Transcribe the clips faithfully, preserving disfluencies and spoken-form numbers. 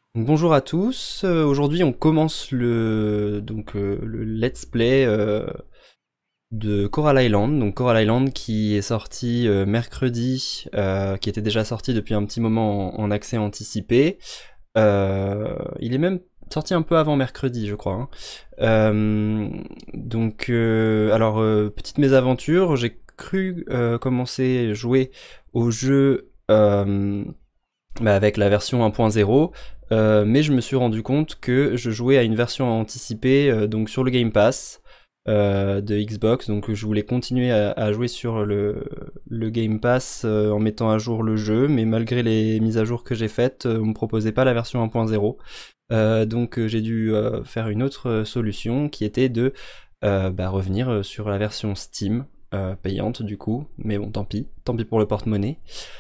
Bonjour à tous, euh, aujourd'hui on commence le, donc, euh, le let's play euh, de Coral Island, donc Coral Island qui est sorti euh, mercredi, euh, qui était déjà sorti depuis un petit moment en, en accès anticipé. Euh, il est même sorti un peu avant mercredi je crois. hein. Euh, donc euh, alors euh, petite mésaventure, j'ai cru euh, commencer à jouer au jeu euh, bah, avec la version un point zéro, euh, mais je me suis rendu compte que je jouais à une version anticipée euh, donc sur le Game Pass euh, de Xbox, donc je voulais continuer à, à jouer sur le, le Game Pass euh, en mettant à jour le jeu, mais malgré les mises à jour que j'ai faites, euh, on me proposait pas la version un point zéro. Euh, donc euh, j'ai dû euh, faire une autre euh, solution qui était de euh, bah, revenir euh, sur la version Steam, euh, payante du coup, mais bon tant pis, tant pis pour le porte-monnaie.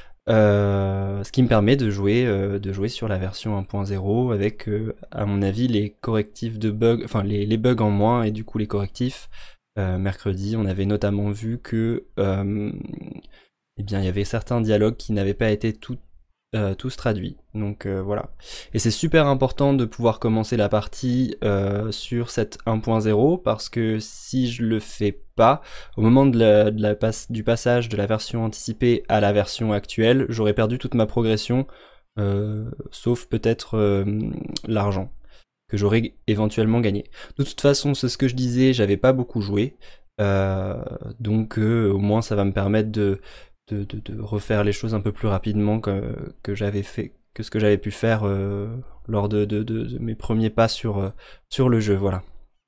Euh, ce qui me permet de jouer, euh, de jouer sur la version un point zéro avec, euh, à mon avis, les correctifs de bugs, enfin les, les bugs en moins et du coup les correctifs. Euh, mercredi, on avait notamment vu que, euh, eh bien, il y avait certains dialogues qui n'avaient pas été tout, euh, tous traduits. Donc euh, voilà. Et c'est super important de pouvoir commencer la partie euh, sur cette un point zéro parce que si je le fais pas, au moment de la, de la passe, du passage de la version anticipée à la version actuelle, j'aurais perdu toute ma progression, euh, sauf peut-être euh, l'argent que j'aurais éventuellement gagné. De toute façon, c'est ce que je disais, j'avais pas beaucoup joué, euh, donc euh, au moins ça va me permettre de, de, de, de refaire les choses un peu plus rapidement que, que j'avais fait, que ce que j'avais pu faire euh, lors de, de, de, de mes premiers pas sur, euh, sur le jeu, voilà.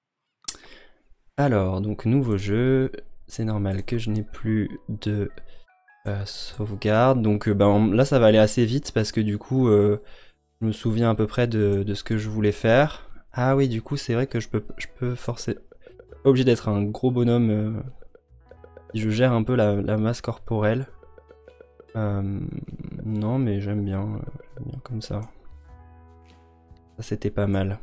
Alors, donc nouveau jeu, c'est normal que je n'ai plus de euh, sauvegarde, donc euh, ben, là ça va aller assez vite parce que du coup euh, je me souviens à peu près de, de ce que je voulais faire. Ah oui, du coup c'est vrai que je peux, je peux forcer, obligé d'être un gros bonhomme euh, si je gère un peu la, la masse corporelle. Euh, non mais j'aime bien, euh, j'aime bien comme ça. Ça c'était pas mal.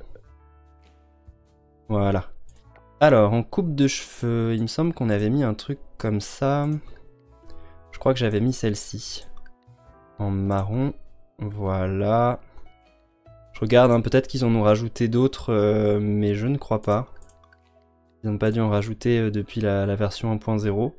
Voilà. Alors, en coupe de cheveux, il me semble qu'on avait mis un truc comme ça. Je crois que j'avais mis celle-ci. En marron. Voilà. Je regarde, hein, peut-être qu'ils en ont rajouté d'autres, euh, mais je ne crois pas. Ils n'ont pas dû en rajouter euh, depuis la, la version un point zéro.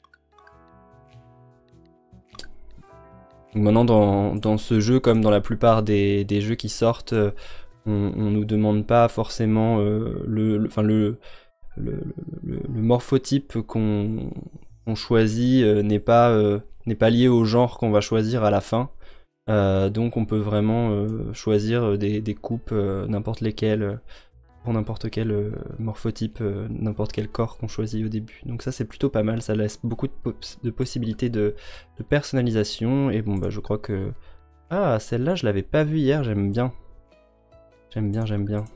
Donc maintenant, dans, dans ce jeu, comme dans la plupart des, des jeux qui sortent, euh, on, on nous demande pas forcément euh, le, le, enfin le, le, le, le morphotype qu'on qu'on choisit euh, n'est pas, euh, n'est pas lié au genre qu'on va choisir à la fin. Euh, donc on peut vraiment euh, choisir des, des coupes euh, n'importe lesquelles euh, pour n'importe quel euh, morphotype, euh, n'importe quel corps qu'on choisit au début. Donc ça c'est plutôt pas mal, ça laisse beaucoup de, pos- de possibilités de, de personnalisation. Et bon bah je crois que... Ah, celle-là je l'avais pas vue hier, j'aime bien. J'aime bien, j'aime bien.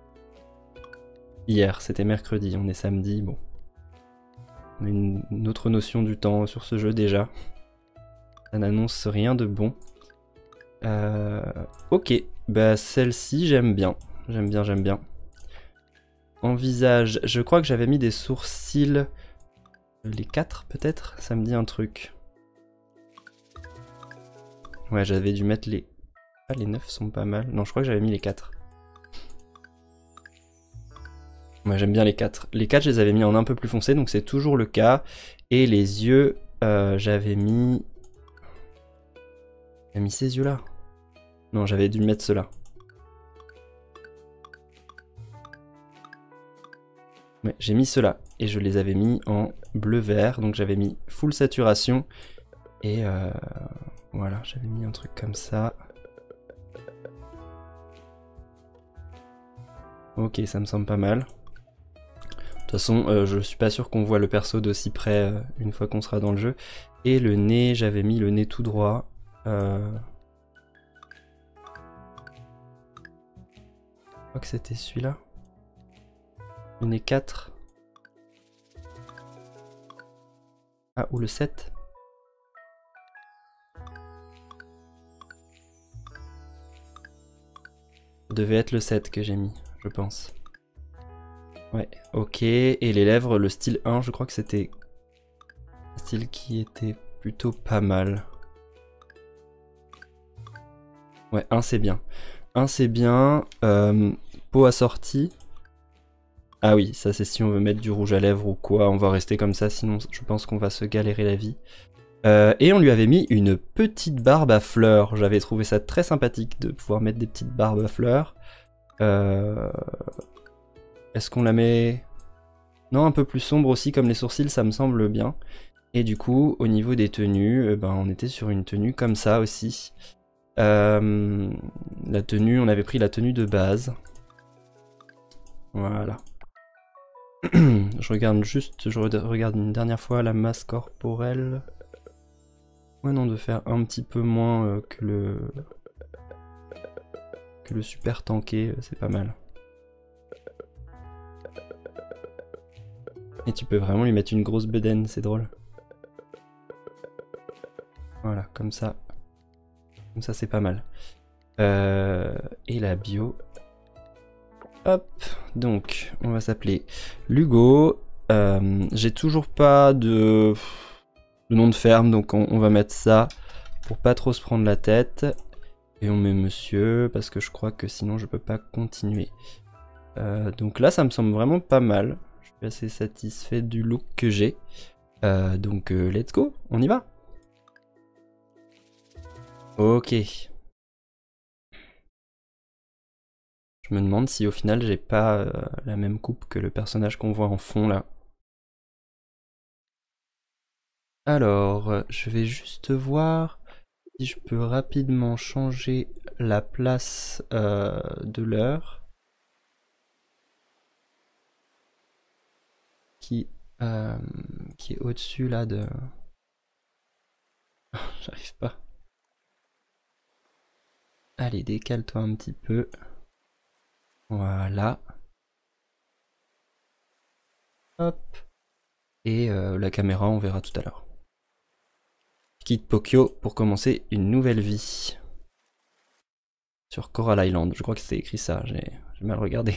Hier, c'était mercredi, on est samedi, bon. On a une, une autre notion du temps sur ce jeu déjà. Ça n'annonce rien de bon. Euh, ok, bah celle-ci j'aime bien. J'aime bien, j'aime bien. En visage, je crois que j'avais mis des sourcils. Les quatre peut-être. Ça me dit un truc. Ouais, j'avais dû mettre les... Ah, les neuf sont pas mal. Non, je crois que j'avais mis les quatre. Moi, j'aime bien les quatre. Les quatre, je les avais mis en un peu plus foncé, donc c'est toujours le cas. Et les yeux, euh, j'avais mis... J'avais mis ces yeux-là. Non, j'avais dû mettre ceux-là. Ouais, j'ai mis ceux-là. Et je les avais mis en bleu-vert. Donc j'avais mis full saturation. Et euh, voilà, j'avais mis un truc comme ça. Ok, ça me semble pas mal. De toute façon, euh, je suis pas sûr qu'on voit le perso d'aussi près euh, une fois qu'on sera dans le jeu. Et le nez, j'avais mis le nez tout droit. Euh... Je crois que c'était celui-là. Le nez quatre. Ah, ou le sept. Ça devait être le sept que j'ai mis, je pense. Ouais, ok. Et les lèvres, le style un, je crois que c'était un style qui était plutôt pas mal. Ouais, un c'est bien. Un c'est bien. Euh, peau assortie. Ah oui, ça c'est si on veut mettre du rouge à lèvres ou quoi. On va rester comme ça, sinon je pense qu'on va se galérer la vie. Euh, et on lui avait mis une petite barbe à fleurs. J'avais trouvé ça très sympathique de pouvoir mettre des petites barbes à fleurs. Euh... Est-ce qu'on la met... Non, un peu plus sombre aussi, comme les sourcils, ça me semble bien. Et du coup, au niveau des tenues, eh ben, on était sur une tenue comme ça aussi. Euh... La tenue, on avait pris la tenue de base. Voilà. Je regarde juste, je regarde une dernière fois la masse corporelle. Ouais non, de faire un petit peu moins euh, que le que le super tanké, c'est pas mal. Et tu peux vraiment lui mettre une grosse bedaine, c'est drôle. Voilà, comme ça. Comme ça c'est pas mal. Euh, et la bio. Hop, donc on va s'appeler Lugo. Euh, J'ai toujours pas de... de nom de ferme, donc on, on va mettre ça pour pas trop se prendre la tête. Et on met monsieur, parce que je crois que sinon je peux pas continuer. Euh, donc là ça me semble vraiment pas mal. Je suis assez satisfait du look que j'ai. Euh, donc euh, let's go, on y va. Ok. Je me demande si au final j'ai pas euh, la même coupe que le personnage qu'on voit en fond là. Alors, euh, je vais juste voir si je peux rapidement changer la place euh, de l'heure. Qui, euh, qui est au-dessus là de... J'arrive pas. Allez, décale-toi un petit peu. Voilà. Hop. Et euh, la caméra, on verra tout à l'heure. Je quitte Pokyo pour commencer une nouvelle vie. Sur Coral Island. Je crois que c'est écrit ça, j'ai mal regardé.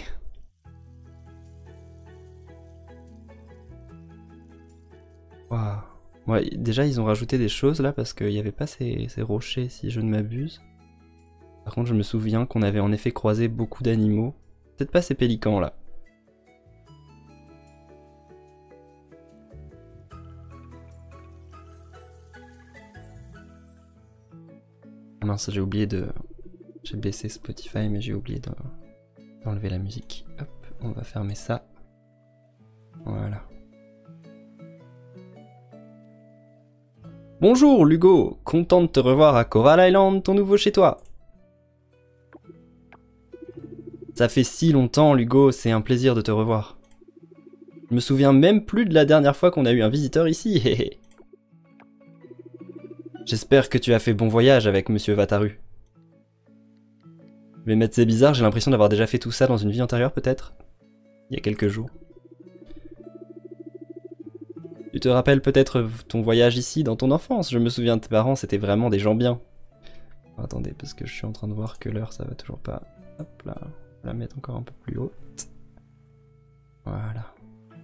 Waouh. Ouais, déjà, ils ont rajouté des choses là parce qu'il n'y avait pas ces, ces rochers, si je ne m'abuse. Par contre, je me souviens qu'on avait en effet croisé beaucoup d'animaux. Peut-être pas ces pélicans là. Ah mince, j'ai oublié de... J'ai baissé Spotify, mais j'ai oublié d'enlever la musique. Hop, on va fermer ça. Voilà. Bonjour Lugo, content de te revoir à Coral Island, ton nouveau chez toi. Ça fait si longtemps Lugo, c'est un plaisir de te revoir. Je me souviens même plus de la dernière fois qu'on a eu un visiteur ici. J'espère que tu as fait bon voyage avec Monsieur Wataru. Mais mettre c'est bizarre, j'ai l'impression d'avoir déjà fait tout ça dans une vie antérieure peut-être. Il y a quelques jours. Tu te rappelles peut-être ton voyage ici dans ton enfance? Je me souviens de tes parents, c'était vraiment des gens bien. Oh, attendez, parce que je suis en train de voir que l'heure, ça va toujours pas... Hop là, on va la mettre encore un peu plus haute. Voilà.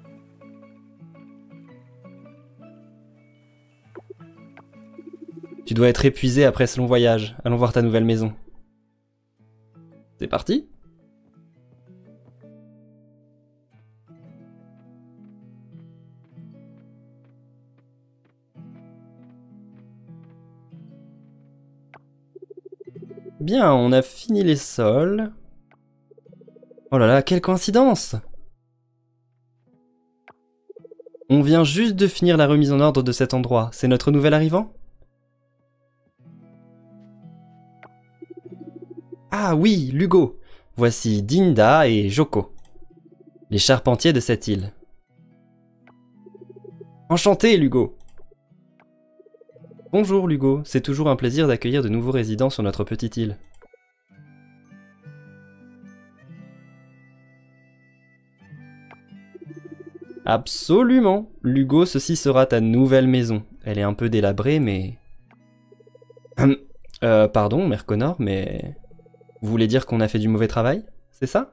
Tu dois être épuisé après ce long voyage. Allons voir ta nouvelle maison. C'est parti? Bien, on a fini les sols. Oh là là, quelle coïncidence! On vient juste de finir la remise en ordre de cet endroit. C'est notre nouvel arrivant? Ah oui, Lugo. Voici Dinda et Joko, les charpentiers de cette île. Enchanté, Lugo. Bonjour, Lugo. C'est toujours un plaisir d'accueillir de nouveaux résidents sur notre petite île. Absolument. Lugo, ceci sera ta nouvelle maison. Elle est un peu délabrée, mais... euh, pardon, Mère Connor, mais... Vous voulez dire qu'on a fait du mauvais travail? C'est ça?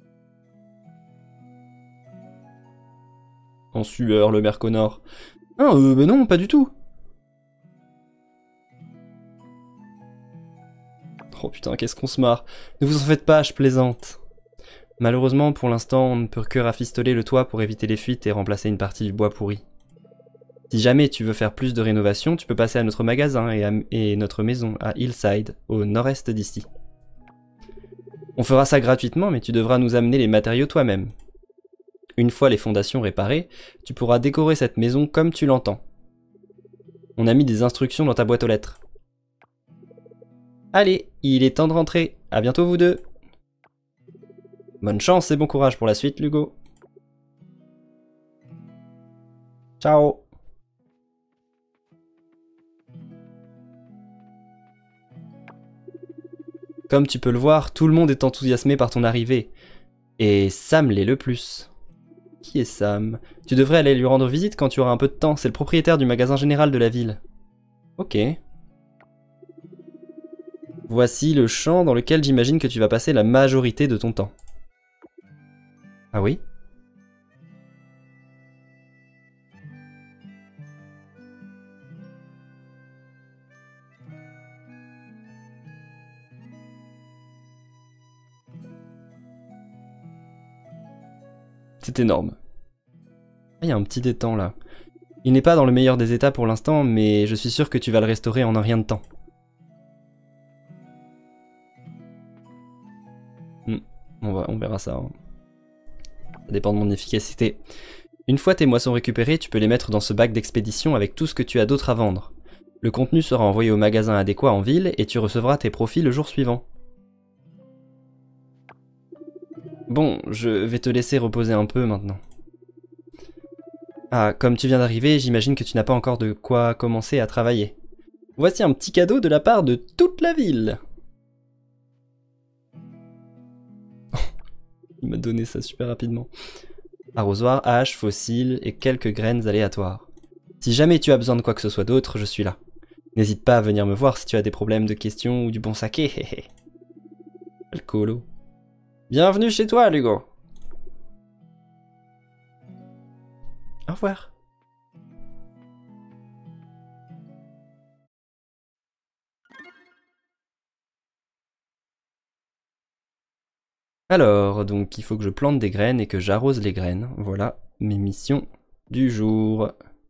En sueur, le Mère Connor. Ah, euh, bah non, pas du tout. Oh putain, qu'est-ce qu'on se marre. Ne vous en faites pas, je plaisante. Malheureusement, pour l'instant, on ne peut que rafistoler le toit pour éviter les fuites et remplacer une partie du bois pourri. Si jamais tu veux faire plus de rénovation, tu peux passer à notre magasin et, à, et notre maison à Hillside, au nord-est d'ici. On fera ça gratuitement, mais tu devras nous amener les matériaux toi-même. Une fois les fondations réparées, tu pourras décorer cette maison comme tu l'entends. On a mis des instructions dans ta boîte aux lettres. Allez, il est temps de rentrer. À bientôt vous deux. Bonne chance et bon courage pour la suite, Lugo. Ciao. Comme tu peux le voir, tout le monde est enthousiasmé par ton arrivée. Et Sam l'est le plus. Qui est Sam? Tu devrais aller lui rendre visite quand tu auras un peu de temps, c'est le propriétaire du magasin général de la ville. Ok. Voici le champ dans lequel j'imagine que tu vas passer la majorité de ton temps. Ah oui? C'est énorme. Il y a un petit étang là. Il n'est pas dans le meilleur des états pour l'instant, mais je suis sûr que tu vas le restaurer en un rien de temps. Hmm, on, va, on verra ça. Hein. Ça dépend de mon efficacité. Une fois tes moissons récupérées, tu peux les mettre dans ce bac d'expédition avec tout ce que tu as d'autre à vendre. Le contenu sera envoyé au magasin adéquat en ville et tu recevras tes profits le jour suivant. Bon, je vais te laisser reposer un peu maintenant. Ah, comme tu viens d'arriver, j'imagine que tu n'as pas encore de quoi commencer à travailler. Voici un petit cadeau de la part de toute la ville. Il m'a donné ça super rapidement. Arrosoir, hache, fossiles et quelques graines aléatoires. Si jamais tu as besoin de quoi que ce soit d'autre, je suis là. N'hésite pas à venir me voir si tu as des problèmes de questions ou du bon saké, héhé. Alcoolo. Bienvenue chez toi, Lugo. Au revoir. Alors, donc il faut que je plante des graines et que j'arrose les graines. Voilà mes missions du jour.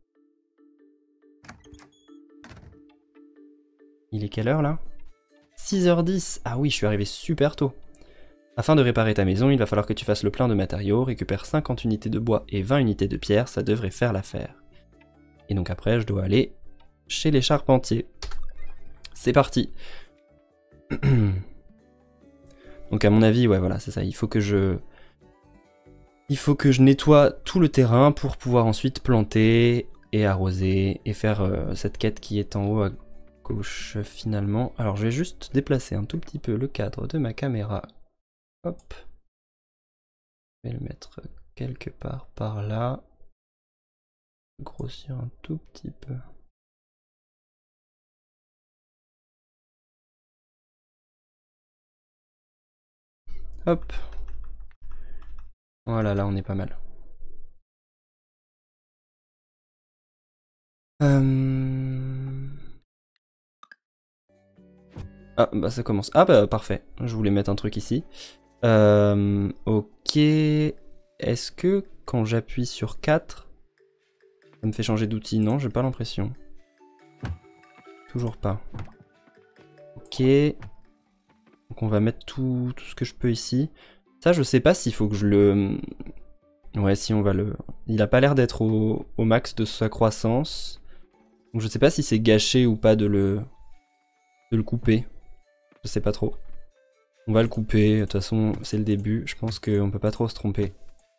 Il est quelle heure là? six heures dix. Ah oui, je suis arrivé super tôt. Afin de réparer ta maison, il va falloir que tu fasses le plein de matériaux, récupère cinquante unités de bois et vingt unités de pierre, ça devrait faire l'affaire. Et donc après, je dois aller chez les charpentiers. C'est parti. Donc à mon avis, ouais, voilà, c'est ça. Il faut que je... Il faut que je nettoie tout le terrain pour pouvoir ensuite planter et arroser et faire euh, cette quête qui est en haut à gauche finalement. Alors je vais juste déplacer un tout petit peu le cadre de ma caméra. Hop. Je vais le mettre quelque part par là. Grossir un tout petit peu. Hop. Voilà, là on est pas mal. Euh... Ah bah ça commence. Ah bah parfait. Je voulais mettre un truc ici. Euh... Ok. Est-ce que quand j'appuie sur quatre, ça me fait changer d'outil? Non, j'ai pas l'impression. Toujours pas. Ok. Donc on va mettre tout, tout ce que je peux ici. Ça je sais pas s'il faut que je le... Ouais, si on va le... Il a pas l'air d'être au, au max de sa croissance. Donc je sais pas si c'est gâché ou pas de le... de le couper. Je sais pas trop. On va le couper, de toute façon c'est le début, je pense qu'on peut pas trop se tromper.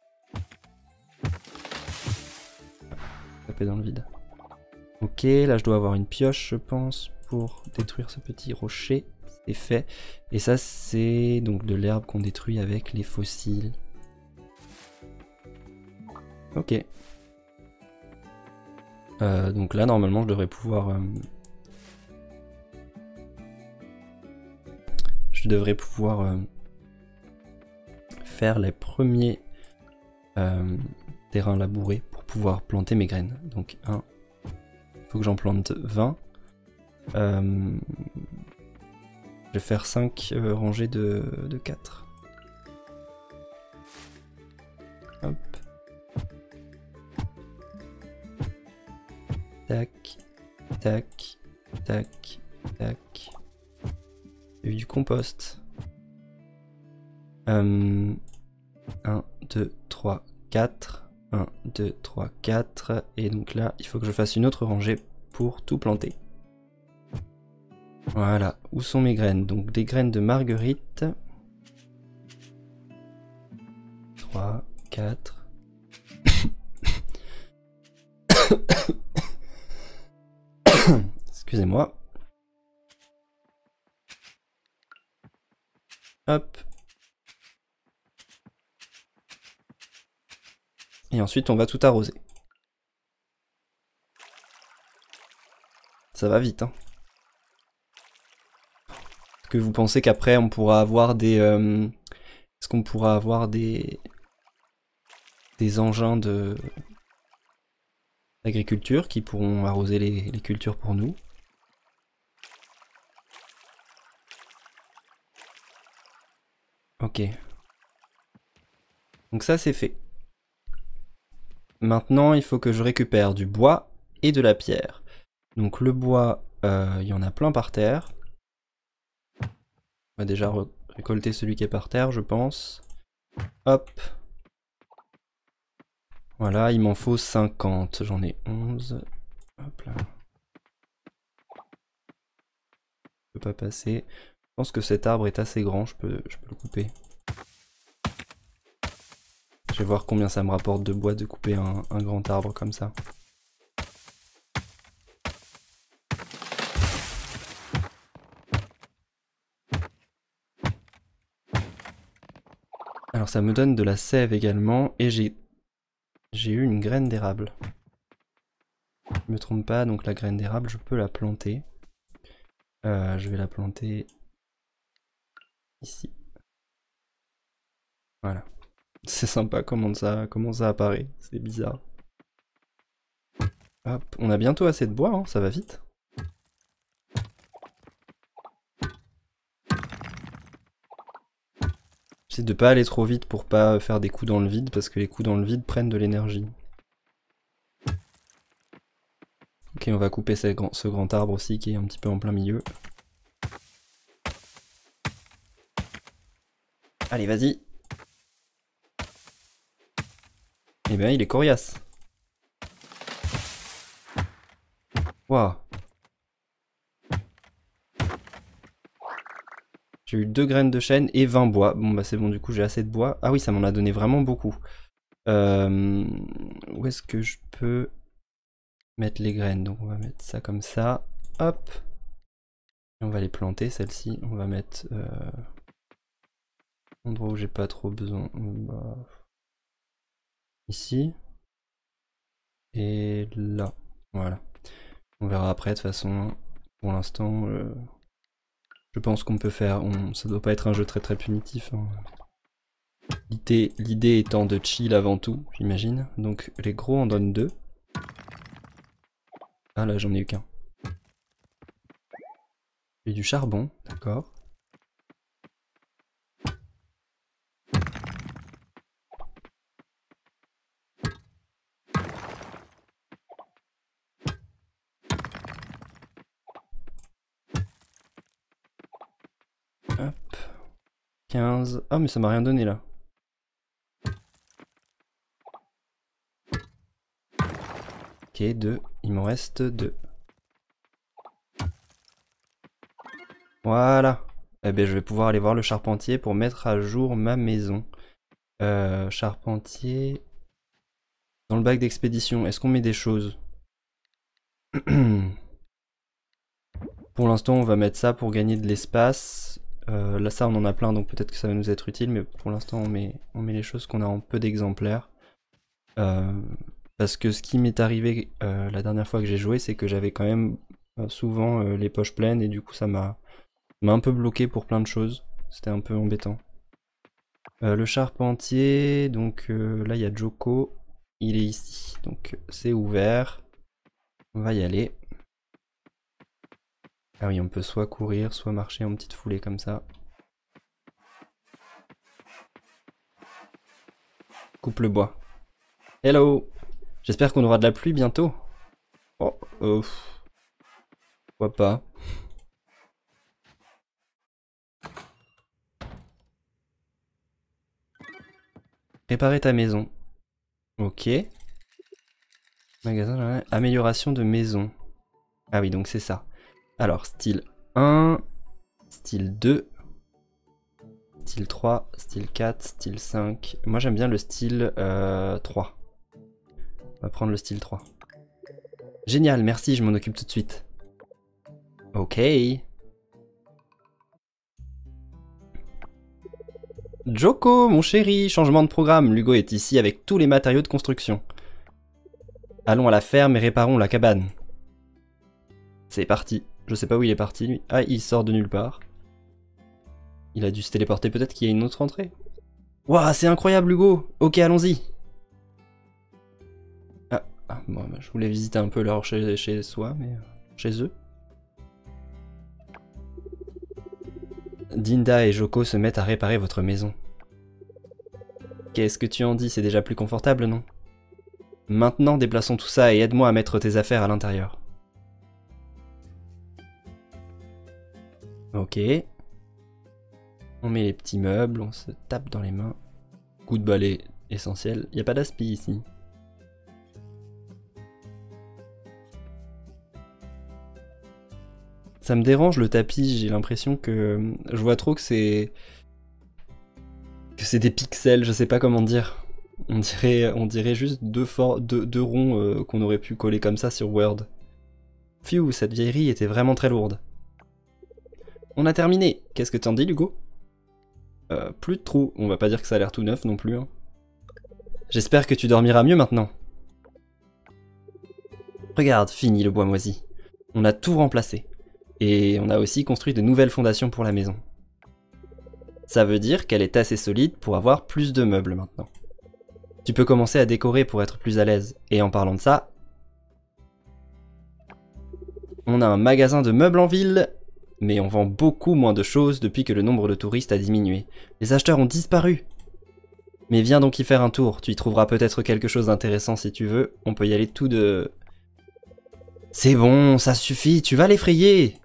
Taper dans le vide. Ok, là je dois avoir une pioche je pense pour détruire ce petit rocher. C'est fait. Et ça c'est donc de l'herbe qu'on détruit avec les fossiles. Ok. Euh, donc là normalement je devrais pouvoir... Euh... Je devrais pouvoir euh, faire les premiers euh, terrains labourés pour pouvoir planter mes graines. Donc un, il faut que j'en plante vingt. Euh, Je vais faire cinq euh, rangées de, de quatre. Hop. Tac, tac, tac, tac. Il y a eu du compost. Euh, un, deux, trois, quatre. un, deux, trois, quatre. Et donc là, il faut que je fasse une autre rangée pour tout planter. Voilà, où sont mes graines? Donc des graines de marguerite. trois, quatre. Excusez-moi. Hop. Et ensuite on va tout arroser. Ça va vite, hein. Est-ce que vous pensez qu'après on pourra avoir des... Euh... Est-ce qu'on pourra avoir des... des engins de... d'agriculture qui pourront arroser les, les cultures pour nous? Ok. Donc ça c'est fait. Maintenant il faut que je récupère du bois et de la pierre. Donc le bois, euh, il y en a plein par terre. On va déjà récolter celui qui est par terre, je pense. Hop. Voilà, il m'en faut cinquante. J'en ai onze. Hop là. Je peux pas passer. Je pense que cet arbre est assez grand, je peux, je peux le couper. Je vais voir combien ça me rapporte de bois de couper un, un grand arbre comme ça. Alors ça me donne de la sève également et j'ai j'ai eu une graine d'érable. Je me trompe pas, donc la graine d'érable je peux la planter. Euh, je vais la planter ici. Voilà. C'est sympa comment ça, comment ça apparaît, c'est bizarre. Hop, on a bientôt assez de bois, hein, ça va vite. J'essaie de pas aller trop vite pour pas faire des coups dans le vide, parce que les coups dans le vide prennent de l'énergie. Ok, on va couper ce grand, ce grand arbre aussi qui est un petit peu en plein milieu. Allez, vas-y. Eh bien, il est coriace. Waouh. J'ai eu deux graines de chêne et vingt bois. Bon bah c'est bon, du coup j'ai assez de bois. Ah oui, ça m'en a donné vraiment beaucoup. Euh, où est-ce que je peux mettre les graines? Donc on va mettre ça comme ça. Hop. Et on va les planter, celles-ci. On va mettre... Euh, endroit où j'ai pas trop besoin. Bah, ici. Et là. Voilà. On verra après de toute façon. Pour l'instant... Euh, je pense qu'on peut faire... On, ça doit pas être un jeu très très punitif. Hein. L'idée étant de chill avant tout, j'imagine. Donc les gros en donnent deux. Ah là j'en ai eu qu'un. J'ai du charbon, d'accord. Hop. quinze. Ah mais ça m'a rien donné là. Ok, deux. Il m'en reste deux. Voilà. Eh bien je vais pouvoir aller voir le charpentier pour mettre à jour ma maison. Euh, charpentier... Dans le bac d'expédition, est-ce qu'on met des choses? Pour l'instant on va mettre ça pour gagner de l'espace. Euh, là ça on en a plein donc peut-être que ça va nous être utile, mais pour l'instant on met, on met les choses qu'on a en peu d'exemplaires. Euh, parce que ce qui m'est arrivé euh, la dernière fois que j'ai joué, c'est que j'avais quand même euh, souvent euh, les poches pleines et du coup ça m'a un peu bloqué pour plein de choses. C'était un peu embêtant. Euh, le charpentier, donc euh, là il y a Joko, il est ici, donc c'est ouvert. On va y aller. Ah oui, on peut soit courir, soit marcher en petite foulée comme ça. Coupe le bois. Hello! J'espère qu'on aura de la pluie bientôt. Oh, euh... pourquoi pas. Réparer ta maison. Ok. Magasin, amélioration de maison. Ah oui, donc c'est ça. Alors, style un, style deux, style trois, style quatre, style cinq. Moi j'aime bien le style euh, trois. On va prendre le style trois. Génial, merci, je m'en occupe tout de suite. Ok. Joko, mon chéri, changement de programme. L'Hugo est ici avec tous les matériaux de construction. Allons à la ferme et réparons la cabane. C'est parti. Je sais pas où il est parti lui. Ah, il sort de nulle part. Il a dû se téléporter, peut-être qu'il y a une autre entrée. Waouh, c'est incroyable Hugo. Ok, allons-y. Ah, ah bon, bah, je voulais visiter un peu leur chez, chez soi, mais chez eux. Dinda et Joko se mettent à réparer votre maison. Qu'est-ce que tu en dis? C'est déjà plus confortable, non? Maintenant, déplaçons tout ça et aide-moi à mettre tes affaires à l'intérieur. Ok. On met les petits meubles, on se tape dans les mains. Coup de balai essentiel. Il n'y a pas d'aspi ici. Ça me dérange le tapis, j'ai l'impression que... Je vois trop que c'est... Que c'est des pixels, je sais pas comment dire. On dirait, on dirait juste deux, for... deux, deux ronds euh, qu'on aurait pu coller comme ça sur Word. Phew, cette vieillerie était vraiment très lourde. On a terminé. Qu'est-ce que t'en dis, Hugo? Euh, plus de trous. On va pas dire que ça a l'air tout neuf non plus. Hein. J'espère que tu dormiras mieux maintenant. Regarde, fini le bois moisi. On a tout remplacé. Et on a aussi construit de nouvelles fondations pour la maison. Ça veut dire qu'elle est assez solide pour avoir plus de meubles maintenant. Tu peux commencer à décorer pour être plus à l'aise. Et en parlant de ça, on a un magasin de meubles en ville, mais on vend beaucoup moins de choses depuis que le nombre de touristes a diminué. Les acheteurs ont disparu. Mais viens donc y faire un tour, tu y trouveras peut-être quelque chose d'intéressant si tu veux. On peut y aller tout de... C'est bon, ça suffit, tu vas l'effrayer.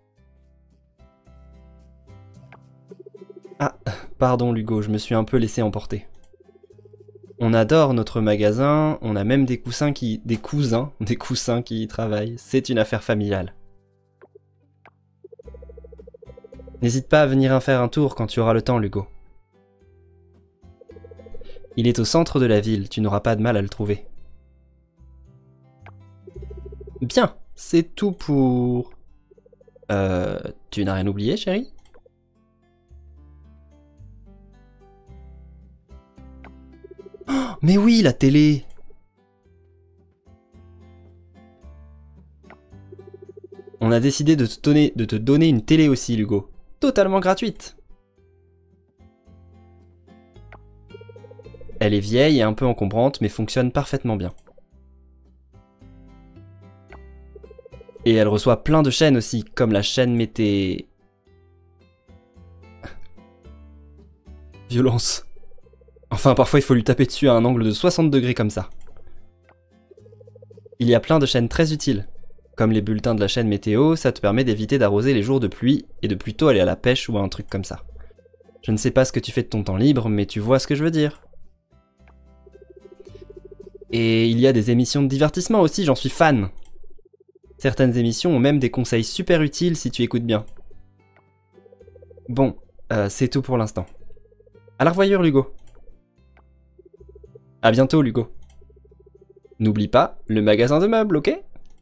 Ah, pardon Hugo, je me suis un peu laissé emporter. On adore notre magasin, on a même des coussins qui... Des cousins, des coussins qui y travaillent. C'est une affaire familiale. N'hésite pas à venir en faire un tour quand tu auras le temps, Hugo. Il est au centre de la ville, tu n'auras pas de mal à le trouver. Bien, c'est tout pour... Euh... Tu n'as rien oublié, chérie? Oh, mais oui, la télé! On a décidé de te donner, de te donner une télé aussi, Hugo. Totalement gratuite. Elle est vieille et un peu encombrante, mais fonctionne parfaitement bien. Et elle reçoit plein de chaînes aussi, comme la chaîne Mété... Violence. Enfin, parfois il faut lui taper dessus à un angle de soixante degrés comme ça. Il y a plein de chaînes très utiles. Comme les bulletins de la chaîne météo, ça te permet d'éviter d'arroser les jours de pluie et de plutôt aller à la pêche ou à un truc comme ça. Je ne sais pas ce que tu fais de ton temps libre, mais tu vois ce que je veux dire. Et il y a des émissions de divertissement aussi, j'en suis fan. Certaines émissions ont même des conseils super utiles si tu écoutes bien. Bon, euh, c'est tout pour l'instant. À la revoyure, Hugo. À bientôt, Hugo. N'oublie pas, le magasin de meubles, ok?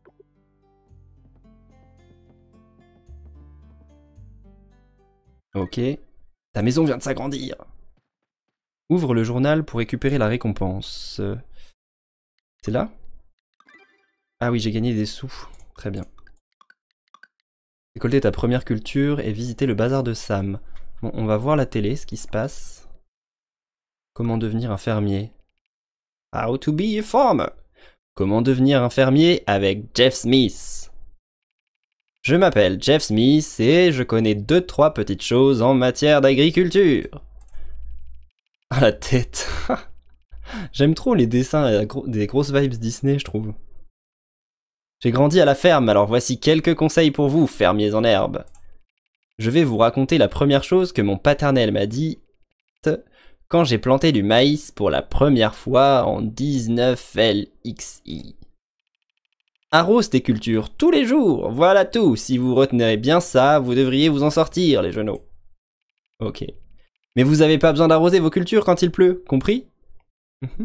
Ok. Ta maison vient de s'agrandir. Ouvre le journal pour récupérer la récompense. C'est là? Ah oui, j'ai gagné des sous. Très bien. Récolter ta première culture et visiter le bazar de Sam. Bon, on va voir la télé, ce qui se passe. Comment devenir un fermier? How to be a farmer. Comment devenir un fermier avec Jeff Smith. Je m'appelle Jeff Smith et je connais deux trois petites choses en matière d'agriculture. Ah la tête. J'aime trop les dessins des grosses vibes Disney, je trouve. J'ai grandi à la ferme, alors voici quelques conseils pour vous, fermiers en herbe. Je vais vous raconter la première chose que mon paternel m'a dit quand j'ai planté du maïs pour la première fois en dix-neuf L X I. Arrose tes cultures tous les jours, voilà tout. Si vous retenez bien ça, vous devriez vous en sortir, les genoux. Ok. Mais vous avez pas besoin d'arroser vos cultures quand il pleut, compris? Mmh.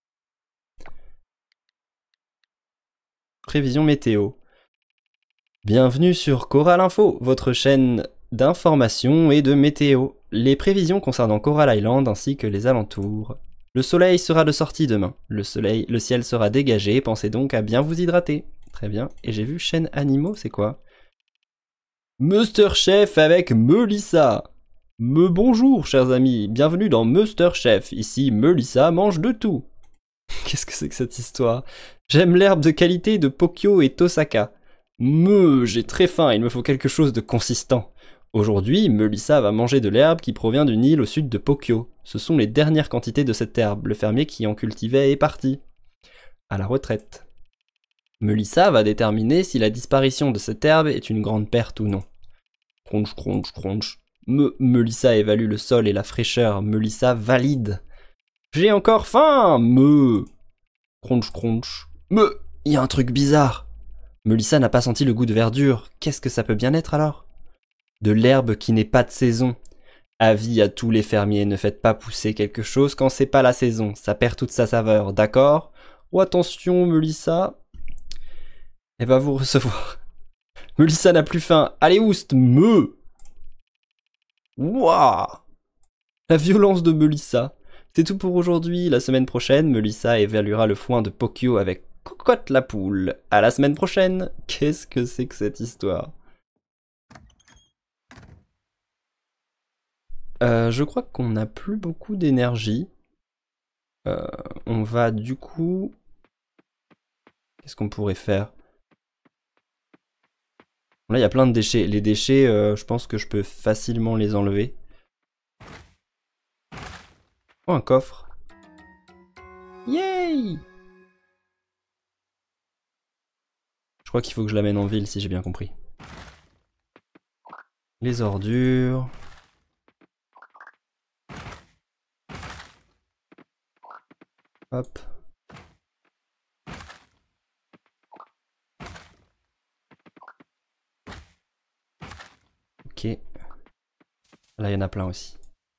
Prévision météo. Bienvenue sur Coral Info, votre chaîne d'information et de météo. Les prévisions concernant Coral Island ainsi que les alentours. Le soleil sera de sortie demain. Le soleil, le ciel sera dégagé, pensez donc à bien vous hydrater. Très bien. Et j'ai vu chaîne animaux, c'est quoi? Masterchef avec Melissa. Me bonjour, chers amis. Bienvenue dans Masterchef. Ici, Melissa mange de tout. Qu'est-ce que c'est que cette histoire? J'aime l'herbe de qualité de Pokyo et Tosaka. Me, j'ai très faim, il me faut quelque chose de consistant. Aujourd'hui, Melissa va manger de l'herbe qui provient d'une île au sud de Pokyo. Ce sont les dernières quantités de cette herbe. Le fermier qui en cultivait est parti. À la retraite. Melissa va déterminer si la disparition de cette herbe est une grande perte ou non. Crunch, crunch, crunch. Me, Melissa évalue le sol et la fraîcheur. Melissa valide. J'ai encore faim. Me. Crunch, crunch. Me. Il y a un truc bizarre. Melissa n'a pas senti le goût de verdure. Qu'est-ce que ça peut bien être alors? De l'herbe qui n'est pas de saison. Avis à tous les fermiers, ne faites pas pousser quelque chose quand c'est pas la saison. Ça perd toute sa saveur, d'accord? Oh attention, Melissa. Elle va vous recevoir. Melissa n'a plus faim. Allez, oust, me. Wouah. La violence de Melissa. C'est tout pour aujourd'hui. La semaine prochaine, Melissa évaluera le foin de Pokyo avec Cocotte la poule. À la semaine prochaine. Qu'est-ce que c'est que cette histoire? euh, Je crois qu'on n'a plus beaucoup d'énergie. Euh, on va du coup... Qu'est-ce qu'on pourrait faire? Là, il y a plein de déchets. Les déchets, euh, je pense que je peux facilement les enlever. Oh, un coffre. Yay! Je crois qu'il faut que je l'amène en ville, si j'ai bien compris. Les ordures. Hop. Ok. Là, il y en a plein aussi.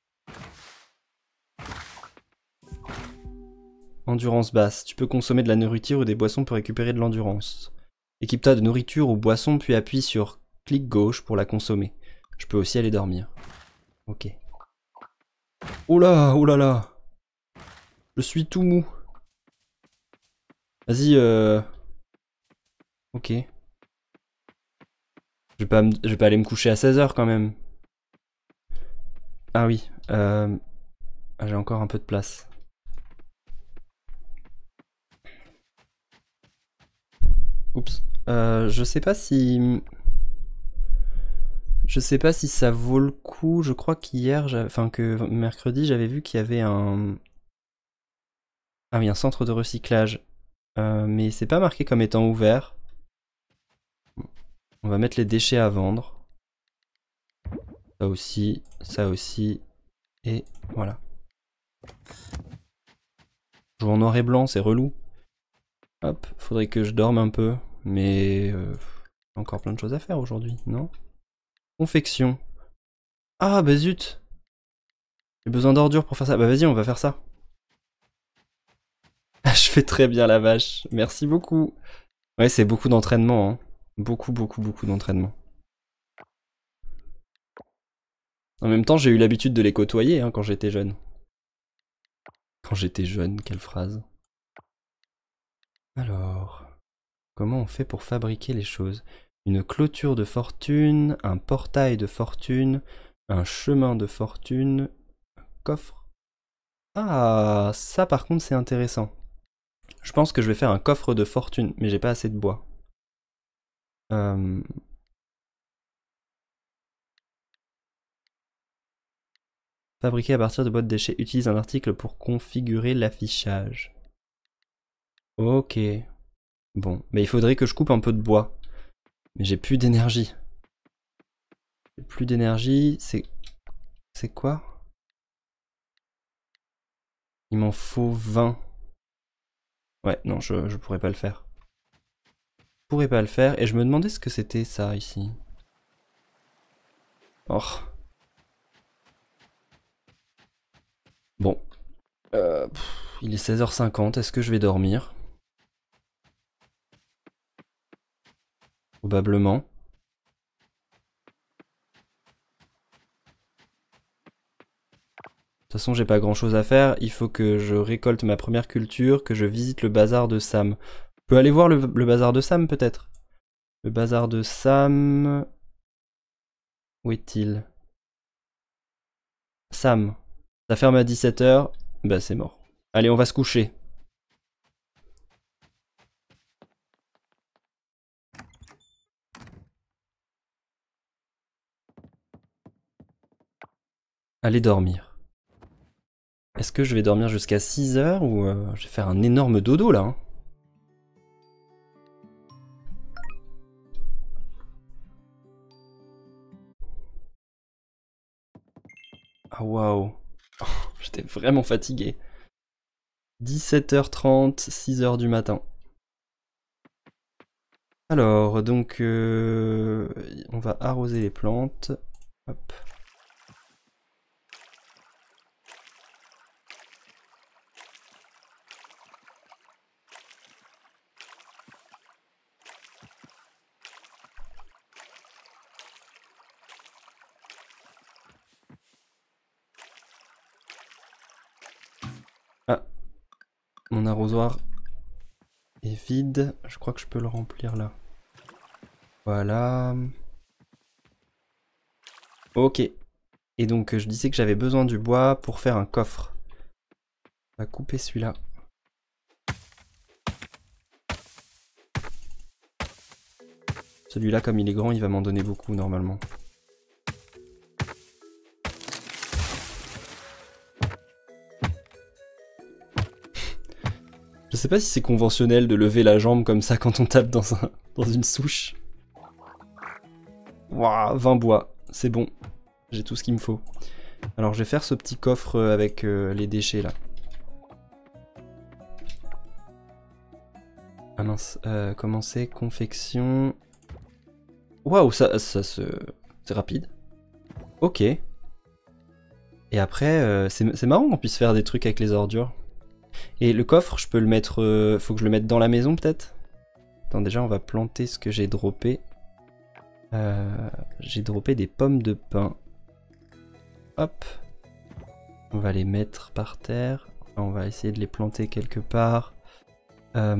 Endurance basse. Tu peux consommer de la nourriture ou des boissons pour récupérer de l'endurance. Équipe-toi de nourriture ou boisson, puis appuie sur clic gauche pour la consommer. Je peux aussi aller dormir. Ok. Oh là, oh là là. Je suis tout mou. Vas-y, euh... Ok. Je vais pas, me... je vais pas aller me coucher à seize heures quand même. Ah oui, euh... j'ai encore un peu de place. Oups. Euh, je sais pas si... Je sais pas si ça vaut le coup. Je crois qu'hier, enfin que mercredi, j'avais vu qu'il y avait un... Ah oui, un centre de recyclage. Euh, mais c'est pas marqué comme étant ouvert. On va mettre les déchets à vendre. Ça aussi, ça aussi. Et voilà. Je joue en noir et blanc, c'est relou. Hop, faudrait que je dorme un peu. Mais... Euh, encore plein de choses à faire aujourd'hui, non? Confection. Ah bah zut. J'ai besoin d'ordures pour faire ça. Bah vas-y, on va faire ça. Je fais très bien la vache. Merci beaucoup. Ouais, c'est beaucoup d'entraînement. Hein. Beaucoup, beaucoup, beaucoup d'entraînement. En même temps, j'ai eu l'habitude de les côtoyer hein, quand j'étais jeune. Quand j'étais jeune, quelle phrase. Alors, comment on fait pour fabriquer les choses? Une clôture de fortune, un portail de fortune, un chemin de fortune, un coffre. Ah, ça par contre c'est intéressant. Je pense que je vais faire un coffre de fortune, mais j'ai pas assez de bois. Euh... Fabriqué à partir de boîtes déchets, utilise un article pour configurer l'affichage. Ok. Bon, mais il faudrait que je coupe un peu de bois. Mais j'ai plus d'énergie. J'ai plus d'énergie, c'est... C'est quoi? Il m'en faut vingt. Ouais, non, je, je pourrais pas le faire. Je pourrais pas le faire, et je me demandais ce que c'était ça, ici. Oh. Bon. Euh, pff, il est seize heures cinquante, est-ce que je vais dormir? Probablement. De toute façon, j'ai pas grand chose à faire. Il faut que je récolte ma première culture, que je visite le bazar de Sam. Je peux aller voir le, le bazar de Sam, peut-être? Le bazar de Sam... Où est-il? Sam. Ça ferme à dix-sept heures. Bah, c'est mort. Allez, on va se coucher. Allez dormir. Est-ce que je vais dormir jusqu'à six heures ou euh, je vais faire un énorme dodo là hein. Ah waouh. J'étais vraiment fatigué. dix-sept heures trente, six heures du matin. Alors, donc, euh, on va arroser les plantes. Hop. Ah, mon arrosoir est vide. Je crois que je peux le remplir là. Voilà. Ok. Et donc, je disais que j'avais besoin du bois pour faire un coffre. On va couper celui-là. Celui-là, comme il est grand, il va m'en donner beaucoup normalement. Je sais pas si c'est conventionnel de lever la jambe comme ça quand on tape dans, un, dans une souche. Waouh, vingt bois, c'est bon. J'ai tout ce qu'il me faut. Alors je vais faire ce petit coffre avec euh, les déchets là. Ah mince, euh, commencer, confection... Waouh, ça, ça se... c'est rapide. Ok. Et après, euh, c'est marrant qu'on puisse faire des trucs avec les ordures. Et le coffre, je peux le mettre... Euh, faut que je le mette dans la maison peut-être? Attends, déjà on va planter ce que j'ai droppé. Euh, j'ai droppé des pommes de pin. Hop. On va les mettre par terre. Enfin, on va essayer de les planter quelque part. Euh...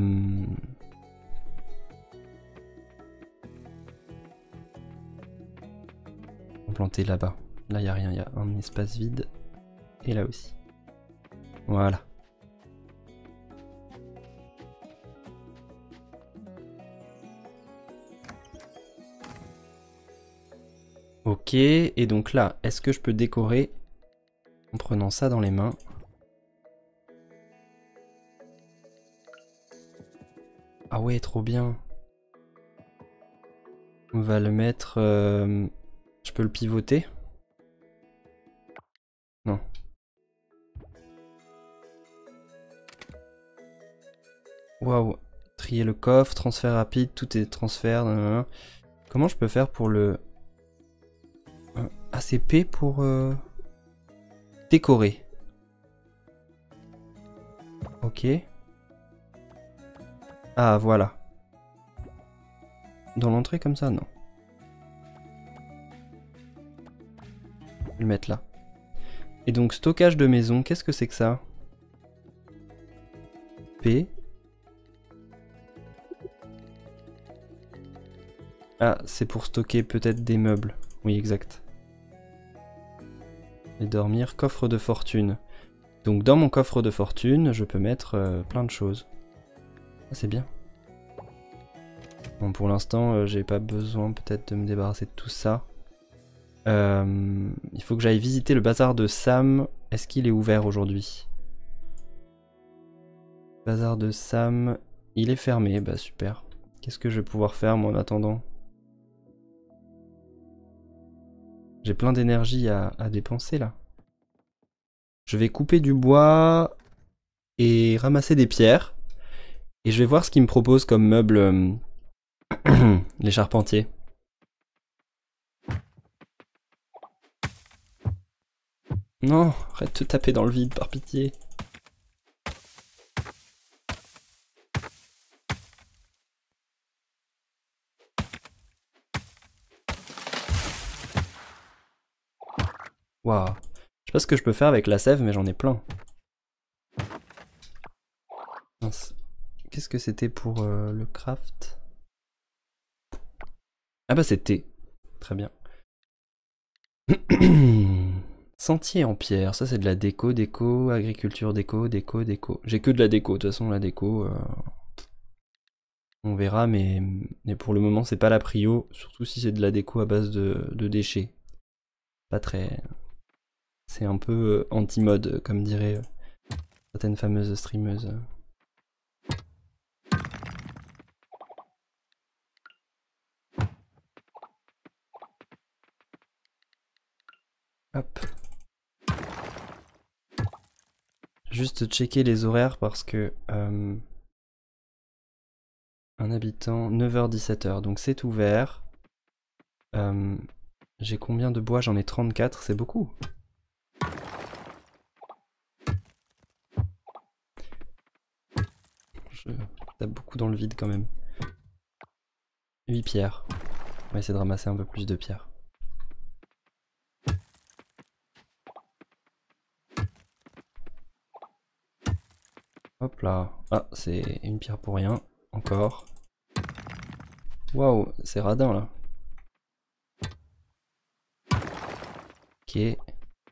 On va planter là-bas. Là, il n'y a rien. Il y a un espace vide. Et là aussi. Voilà. Ok, et donc là, est-ce que je peux décorer en prenant ça dans les mains? Ah ouais, trop bien. On va le mettre... Euh... Je peux le pivoter? Non. Waouh. Trier le coffre, transfert rapide, tout est transfert. Nanana. Comment je peux faire pour le... A C P pour euh... décorer. Ok. Ah, voilà. Dans l'entrée comme ça, non. Je vais le mettre là. Et donc, stockage de maison, qu'est-ce que c'est que ça? P. Ah, c'est pour stocker peut-être des meubles. Oui, exact. Et dormir, coffre de fortune. Donc dans mon coffre de fortune, je peux mettre euh, plein de choses. Ah, c'est bien. Bon, pour l'instant, euh, j'ai pas besoin peut-être de me débarrasser de tout ça. Euh, il faut que j'aille visiter le bazar de Sam. Est-ce qu'il est ouvert aujourd'hui? Bazar de Sam, il est fermé, bah super. Qu'est-ce que je vais pouvoir faire moi en attendant? J'ai plein d'énergie à, à dépenser là. Je vais couper du bois et ramasser des pierres. Et je vais voir ce qu'il me propose comme meuble euh, les charpentiers. Non, arrête de te taper dans le vide par pitié. Waouh. Je sais pas ce que je peux faire avec la sève, mais j'en ai plein. Qu'est-ce que c'était pour euh, le craft? Ah bah c'est thé. Très bien. Sentier en pierre, ça c'est de la déco, déco, agriculture, déco, déco, déco. J'ai que de la déco, de toute façon la déco, euh, on verra, mais, mais pour le moment c'est pas la prio, surtout si c'est de la déco à base de, de déchets. Pas très... C'est un peu euh, anti-mode, comme diraient euh, certaines fameuses streameuses. Hop. Juste checker les horaires parce que... Euh, un habitant, neuf heures dix-sept heures, donc c'est ouvert. Euh, J'ai combien de bois? J'en ai trente-quatre, c'est beaucoup. Je tape beaucoup dans le vide quand même. huit pierres. On va essayer de ramasser un peu plus de pierres. Hop là. Ah, c'est une pierre pour rien. Encore. Waouh, c'est radin là. Ok.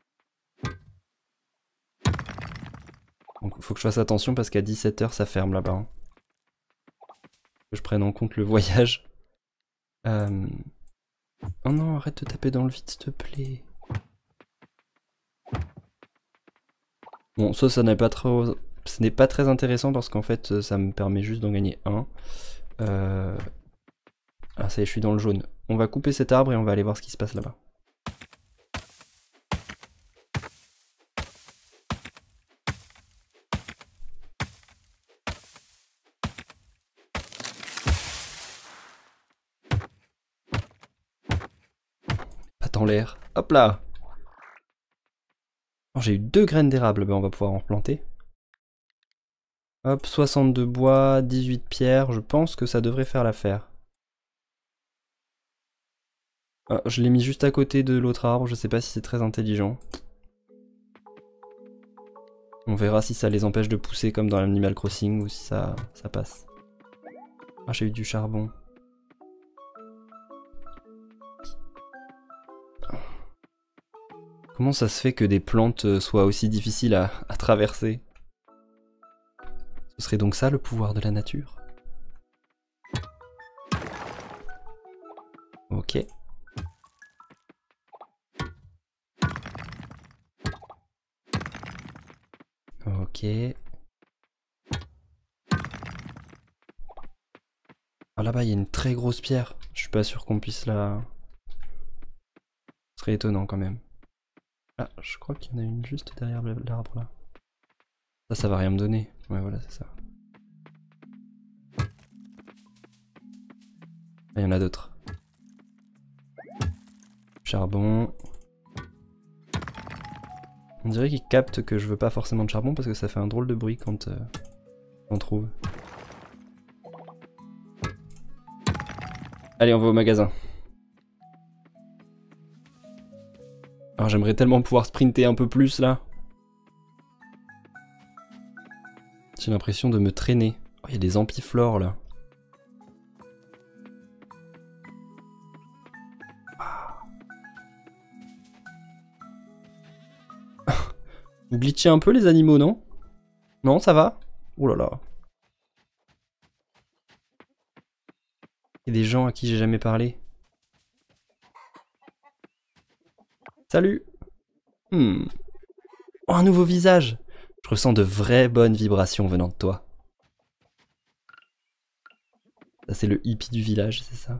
Donc faut que je fasse attention parce qu'à dix-sept heures ça ferme là-bas. Hein. Que je prenne en compte le voyage. Euh... Oh non, arrête de taper dans le vide s'il te plaît. Bon, ça, ça n'est pas trop... Ce n'est pas très intéressant parce qu'en fait, ça me permet juste d'en gagner un. Euh... Ah, ça y est, je suis dans le jaune. On va couper cet arbre et on va aller voir ce qui se passe là-bas. Pas dans l'air. Hop là! Oh, j'ai eu deux graines d'érable, ben on va pouvoir en planter. Hop, soixante-deux bois, dix-huit pierres, je pense que ça devrait faire l'affaire. Ah, je l'ai mis juste à côté de l'autre arbre, je sais pas si c'est très intelligent. On verra si ça les empêche de pousser comme dans l'Animal Crossing ou si ça, ça passe. Ah, j'ai eu du charbon. Comment ça se fait que des plantes soient aussi difficiles à, à traverser? Ce serait donc ça le pouvoir de la nature? Ok. Ok. Ah là-bas il y a une très grosse pierre. Je suis pas sûr qu'on puisse la... Ce serait étonnant quand même. Ah, je crois qu'il y en a une juste derrière l'arbre là. Ça, ça va rien me donner. Ouais, voilà, c'est ça. Ah, il y en a d'autres. Charbon. On dirait qu'il capte que je veux pas forcément de charbon parce que ça fait un drôle de bruit quand euh, on trouve. Allez, on va au magasin. Alors j'aimerais tellement pouvoir sprinter un peu plus là. J'ai l'impression de me traîner. Oh, il y a des ampiflores là. Vous glitchez un peu les animaux, non? Non, ça va? Oh là là. Il y a des gens à qui j'ai jamais parlé. Salut. Hmm. Oh, un nouveau visage. Je ressens de vraies bonnes vibrations venant de toi. Ça, c'est le hippie du village, c'est ça?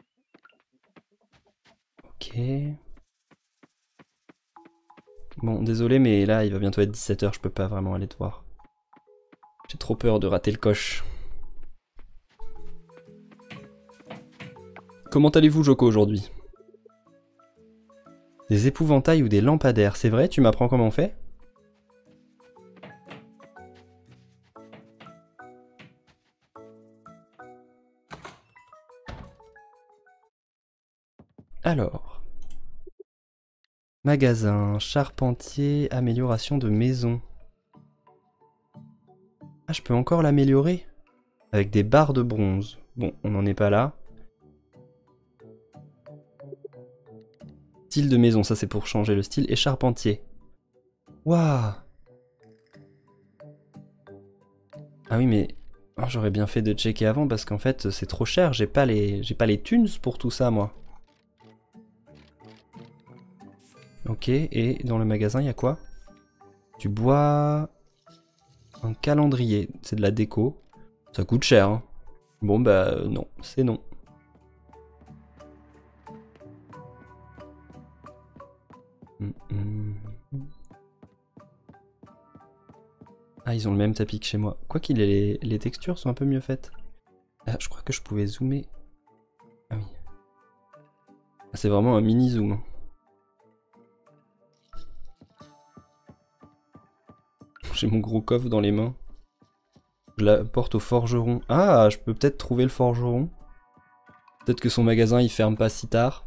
Ok. Bon, désolé, mais là, il va bientôt être dix-sept heures, je peux pas vraiment aller te voir. J'ai trop peur de rater le coche. Comment allez-vous, Joko, aujourd'hui? Des épouvantails ou des lampadaires, c'est vrai? Tu m'apprends comment on fait? Alors... Magasin, charpentier, amélioration de maison. Ah, je peux encore l'améliorer? Avec des barres de bronze. Bon, on n'en est pas là. Style de maison, ça c'est pour changer le style. Et charpentier. Waouh! Ah oui, mais oh, j'aurais bien fait de checker avant parce qu'en fait c'est trop cher. J'ai pas les, j'ai pas les thunes pour tout ça, moi. Ok, et dans le magasin, il y a quoi? Du bois... Un calendrier, c'est de la déco. Ça coûte cher, hein. Bon bah non, c'est non. Mm -mm. Ah, ils ont le même tapis que chez moi. Quoi qu'il ait, les, les textures sont un peu mieux faites. Ah, je crois que je pouvais zoomer. Ah oui. Ah, c'est vraiment un mini zoom. J'ai mon gros coffre dans les mains. Je la porte au forgeron. Ah, je peux peut-être trouver le forgeron. Peut-être que son magasin il ferme pas si tard.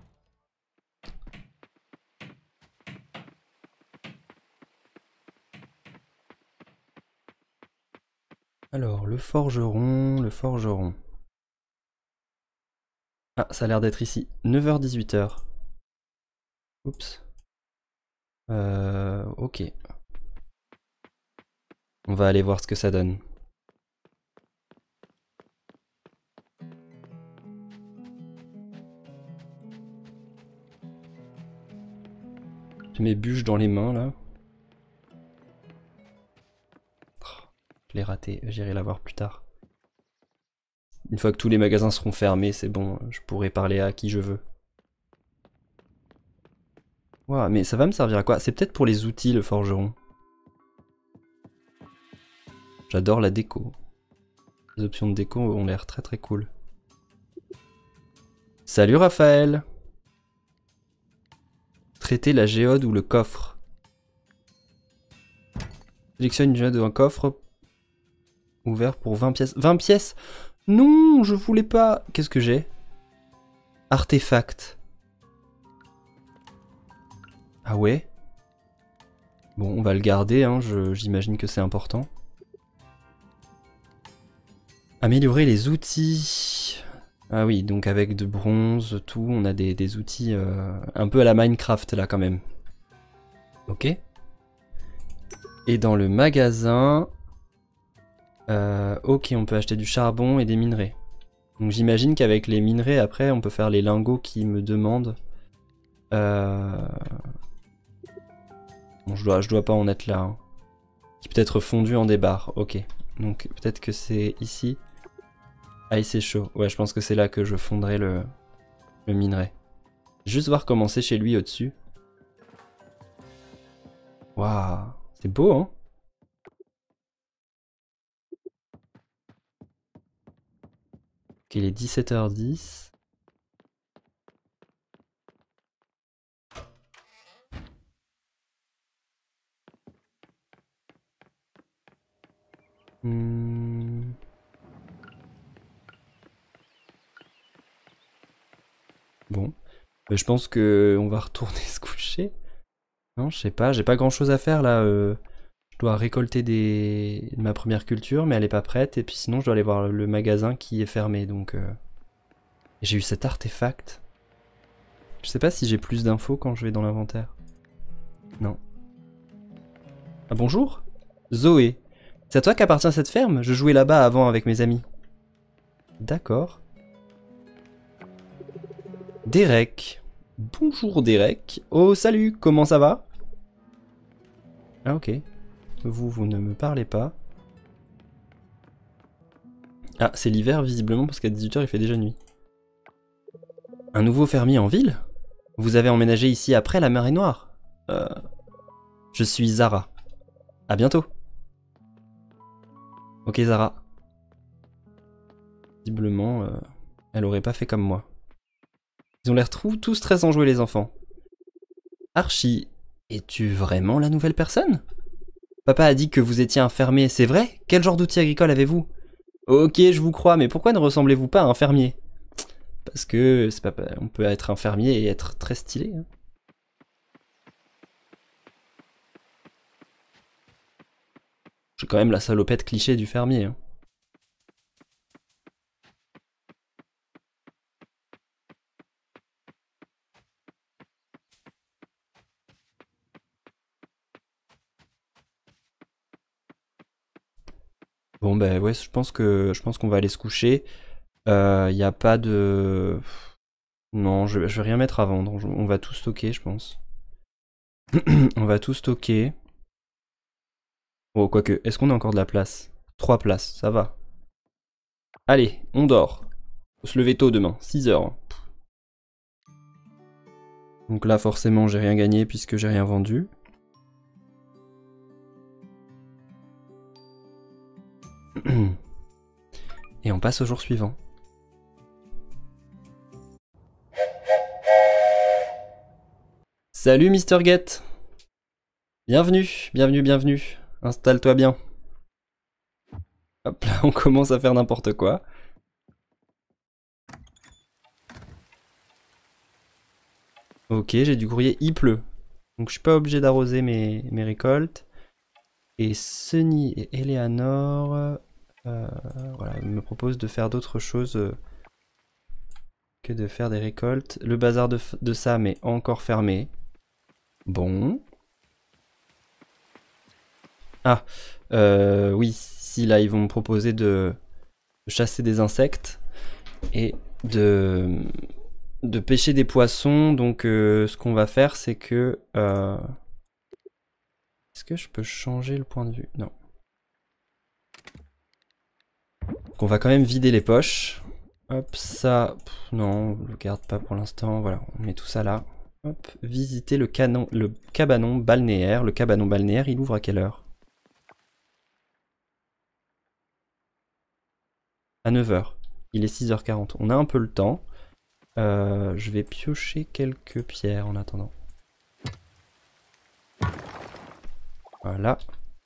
Alors, le forgeron, le forgeron. Ah, ça a l'air d'être ici. neuf heures dix-huit heures. Oups. Euh, ok. On va aller voir ce que ça donne. J'ai mes bûches dans les mains là. Oh, je l'ai raté, j'irai la voir plus tard. Une fois que tous les magasins seront fermés, c'est bon, je pourrai parler à qui je veux. Ouah, mais ça va me servir à quoi? C'est peut-être pour les outils le forgeron. J'adore la déco. Les options de déco ont l'air très très cool. Salut Raphaël! Traiter la géode ou le coffre. Sélectionne une géode ou un coffre. Ouvert pour vingt pièces. vingt pièces? Non, je voulais pas. Qu'est-ce que j'ai? Artefact. Ah ouais? Bon, on va le garder, hein, j'imagine que c'est important. Améliorer les outils. Ah oui, donc avec de bronze, tout, on a des, des outils euh, un peu à la Minecraft là quand même. Ok. Et dans le magasin... Euh, ok, on peut acheter du charbon et des minerais. Donc j'imagine qu'avec les minerais, après, on peut faire les lingots qui me demandent. Euh... Bon, je dois, je dois pas en être là. Hein. Qui peut être fondu en des barres. Ok. Donc peut-être que c'est ici. Ah, c'est chaud. Ouais, je pense que c'est là que je fondrai le, le minerai. Juste voir comment c'est chez lui au-dessus. Waouh, c'est beau, hein? Ok, il est dix-sept heures dix. Hmm. Bon, euh, je pense que on va retourner se coucher. Non, je sais pas, j'ai pas grand chose à faire là. Euh, je dois récolter des... ma première culture, mais elle est pas prête. Et puis sinon, je dois aller voir le magasin qui est fermé. Donc, euh... j'ai eu cet artefact. Je sais pas si j'ai plus d'infos quand je vais dans l'inventaire. Non. Ah bonjour, Zoé. C'est à toi qu'appartient cette ferme? Je jouais là-bas avant avec mes amis. D'accord. Derek. Bonjour Derek. Oh salut, comment ça va? Ah ok. Vous, vous ne me parlez pas. Ah, c'est l'hiver visiblement parce qu'à dix-huit heures il fait déjà nuit. Un nouveau fermier en ville? Vous avez emménagé ici après la marée noire? Euh... Je suis Zara. À bientôt. Ok Zara. Visiblement, euh, elle aurait pas fait comme moi. Ils ont l'air tous très enjoués les enfants. Archie, es-tu vraiment la nouvelle personne? Papa a dit que vous étiez un fermier, c'est vrai? Quel genre d'outil agricole avez-vous? Ok, je vous crois, mais pourquoi ne ressemblez-vous pas à un fermier? Parce que c'est pas, on peut être un fermier et être très stylé. Hein. J'ai quand même la salopette cliché du fermier. Hein. Bon ben ouais, je pense que je pense qu'on va aller se coucher. Il euh, n'y a pas de... Non, je, je vais rien mettre à vendre. On va tout stocker, je pense. On va tout stocker. Oh, quoique, est-ce qu'on a encore de la place? Trois places, ça va. Allez, on dort. Faut se lever tôt demain, six heures. Donc là, forcément, j'ai rien gagné puisque j'ai rien vendu. Et on passe au jour suivant. Salut Mister Get. Bienvenue, bienvenue, bienvenue. Installe-toi bien. Hop là, on commence à faire n'importe quoi. Ok, j'ai du courrier, il pleut. Donc je suis pas obligé d'arroser mes, mes récoltes. Et Sunny et Eleanor euh, voilà, me proposent de faire d'autres choses euh, que de faire des récoltes. Le bazar de, de Sam est encore fermé. Bon. Ah, euh, oui, si là ils vont me proposer de, de chasser des insectes et de, de pêcher des poissons. Donc euh, ce qu'on va faire c'est que... Euh... Est-ce que je peux changer le point de vue? Non. Donc on va quand même vider les poches. Hop, ça... Pff, non, on le garde pas pour l'instant. Voilà, on met tout ça là. Hop, visiter le, canon, le cabanon balnéaire. Le cabanon balnéaire, il ouvre à quelle heure? À neuf heures. Il est six heures quarante. On a un peu le temps. Euh, je vais piocher quelques pierres en attendant. Voilà.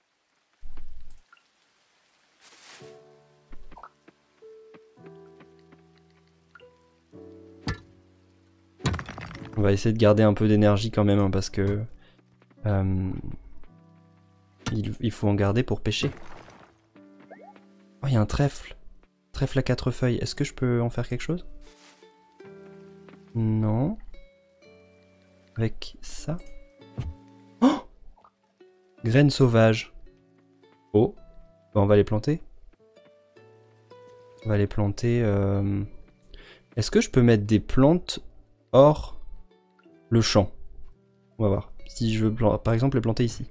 On va essayer de garder un peu d'énergie quand même hein, parce que euh, il, il faut en garder pour pêcher. Oh, il y a un trèfle. Trèfle à quatre feuilles. Est-ce que je peux en faire quelque chose? Non. Avec ça. Oh! Graines sauvages. Oh. Bon, on va les planter. On va les planter. Euh... Est-ce que je peux mettre des plantes hors le champ? On va voir. Si je veux par exemple les planter ici.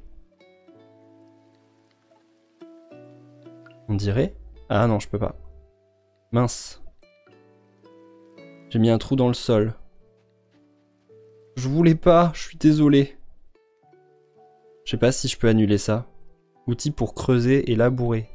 On dirait. Ah non, je peux pas. Mince. J'ai mis un trou dans le sol. Je voulais pas, je suis désolé. Je sais pas si je peux annuler ça. Outil pour creuser et labourer.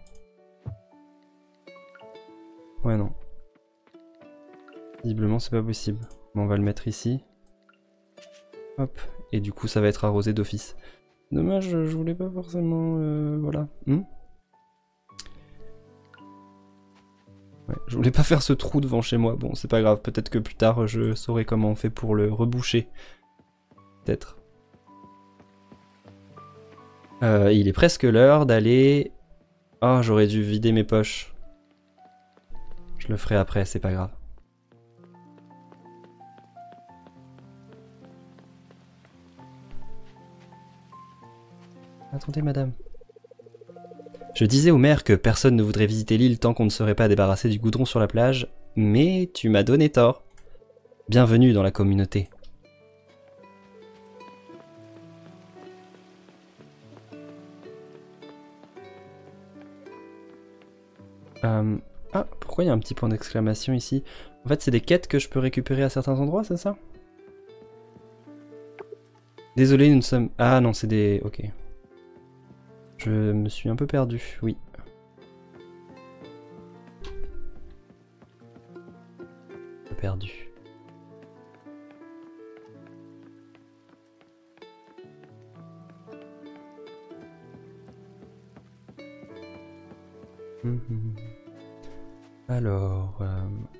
Ouais, non. Visiblement, c'est pas possible. Bon, on va le mettre ici. Hop. Et du coup, ça va être arrosé d'office. Dommage, je voulais pas forcément... Euh, voilà. Hmm ouais, je voulais pas faire ce trou devant chez moi. Bon, c'est pas grave. Peut-être que plus tard, je saurai comment on fait pour le reboucher. Peut-être. Euh, il est presque l'heure d'aller... Oh, j'aurais dû vider mes poches. Je le ferai après, c'est pas grave. Attendez, madame. Je disais au maire que personne ne voudrait visiter l'île tant qu'on ne serait pas débarrassé du goudron sur la plage, mais tu m'as donné tort. Bienvenue dans la communauté. Euh... Ah, pourquoi il y a un petit point d'exclamation ici? En fait, c'est des quêtes que je peux récupérer à certains endroits, c'est ça? Désolé, nous ne sommes... Ah non, c'est des... Ok. Je me suis un peu perdu, oui. Perdu. Mmh. Alors... Euh...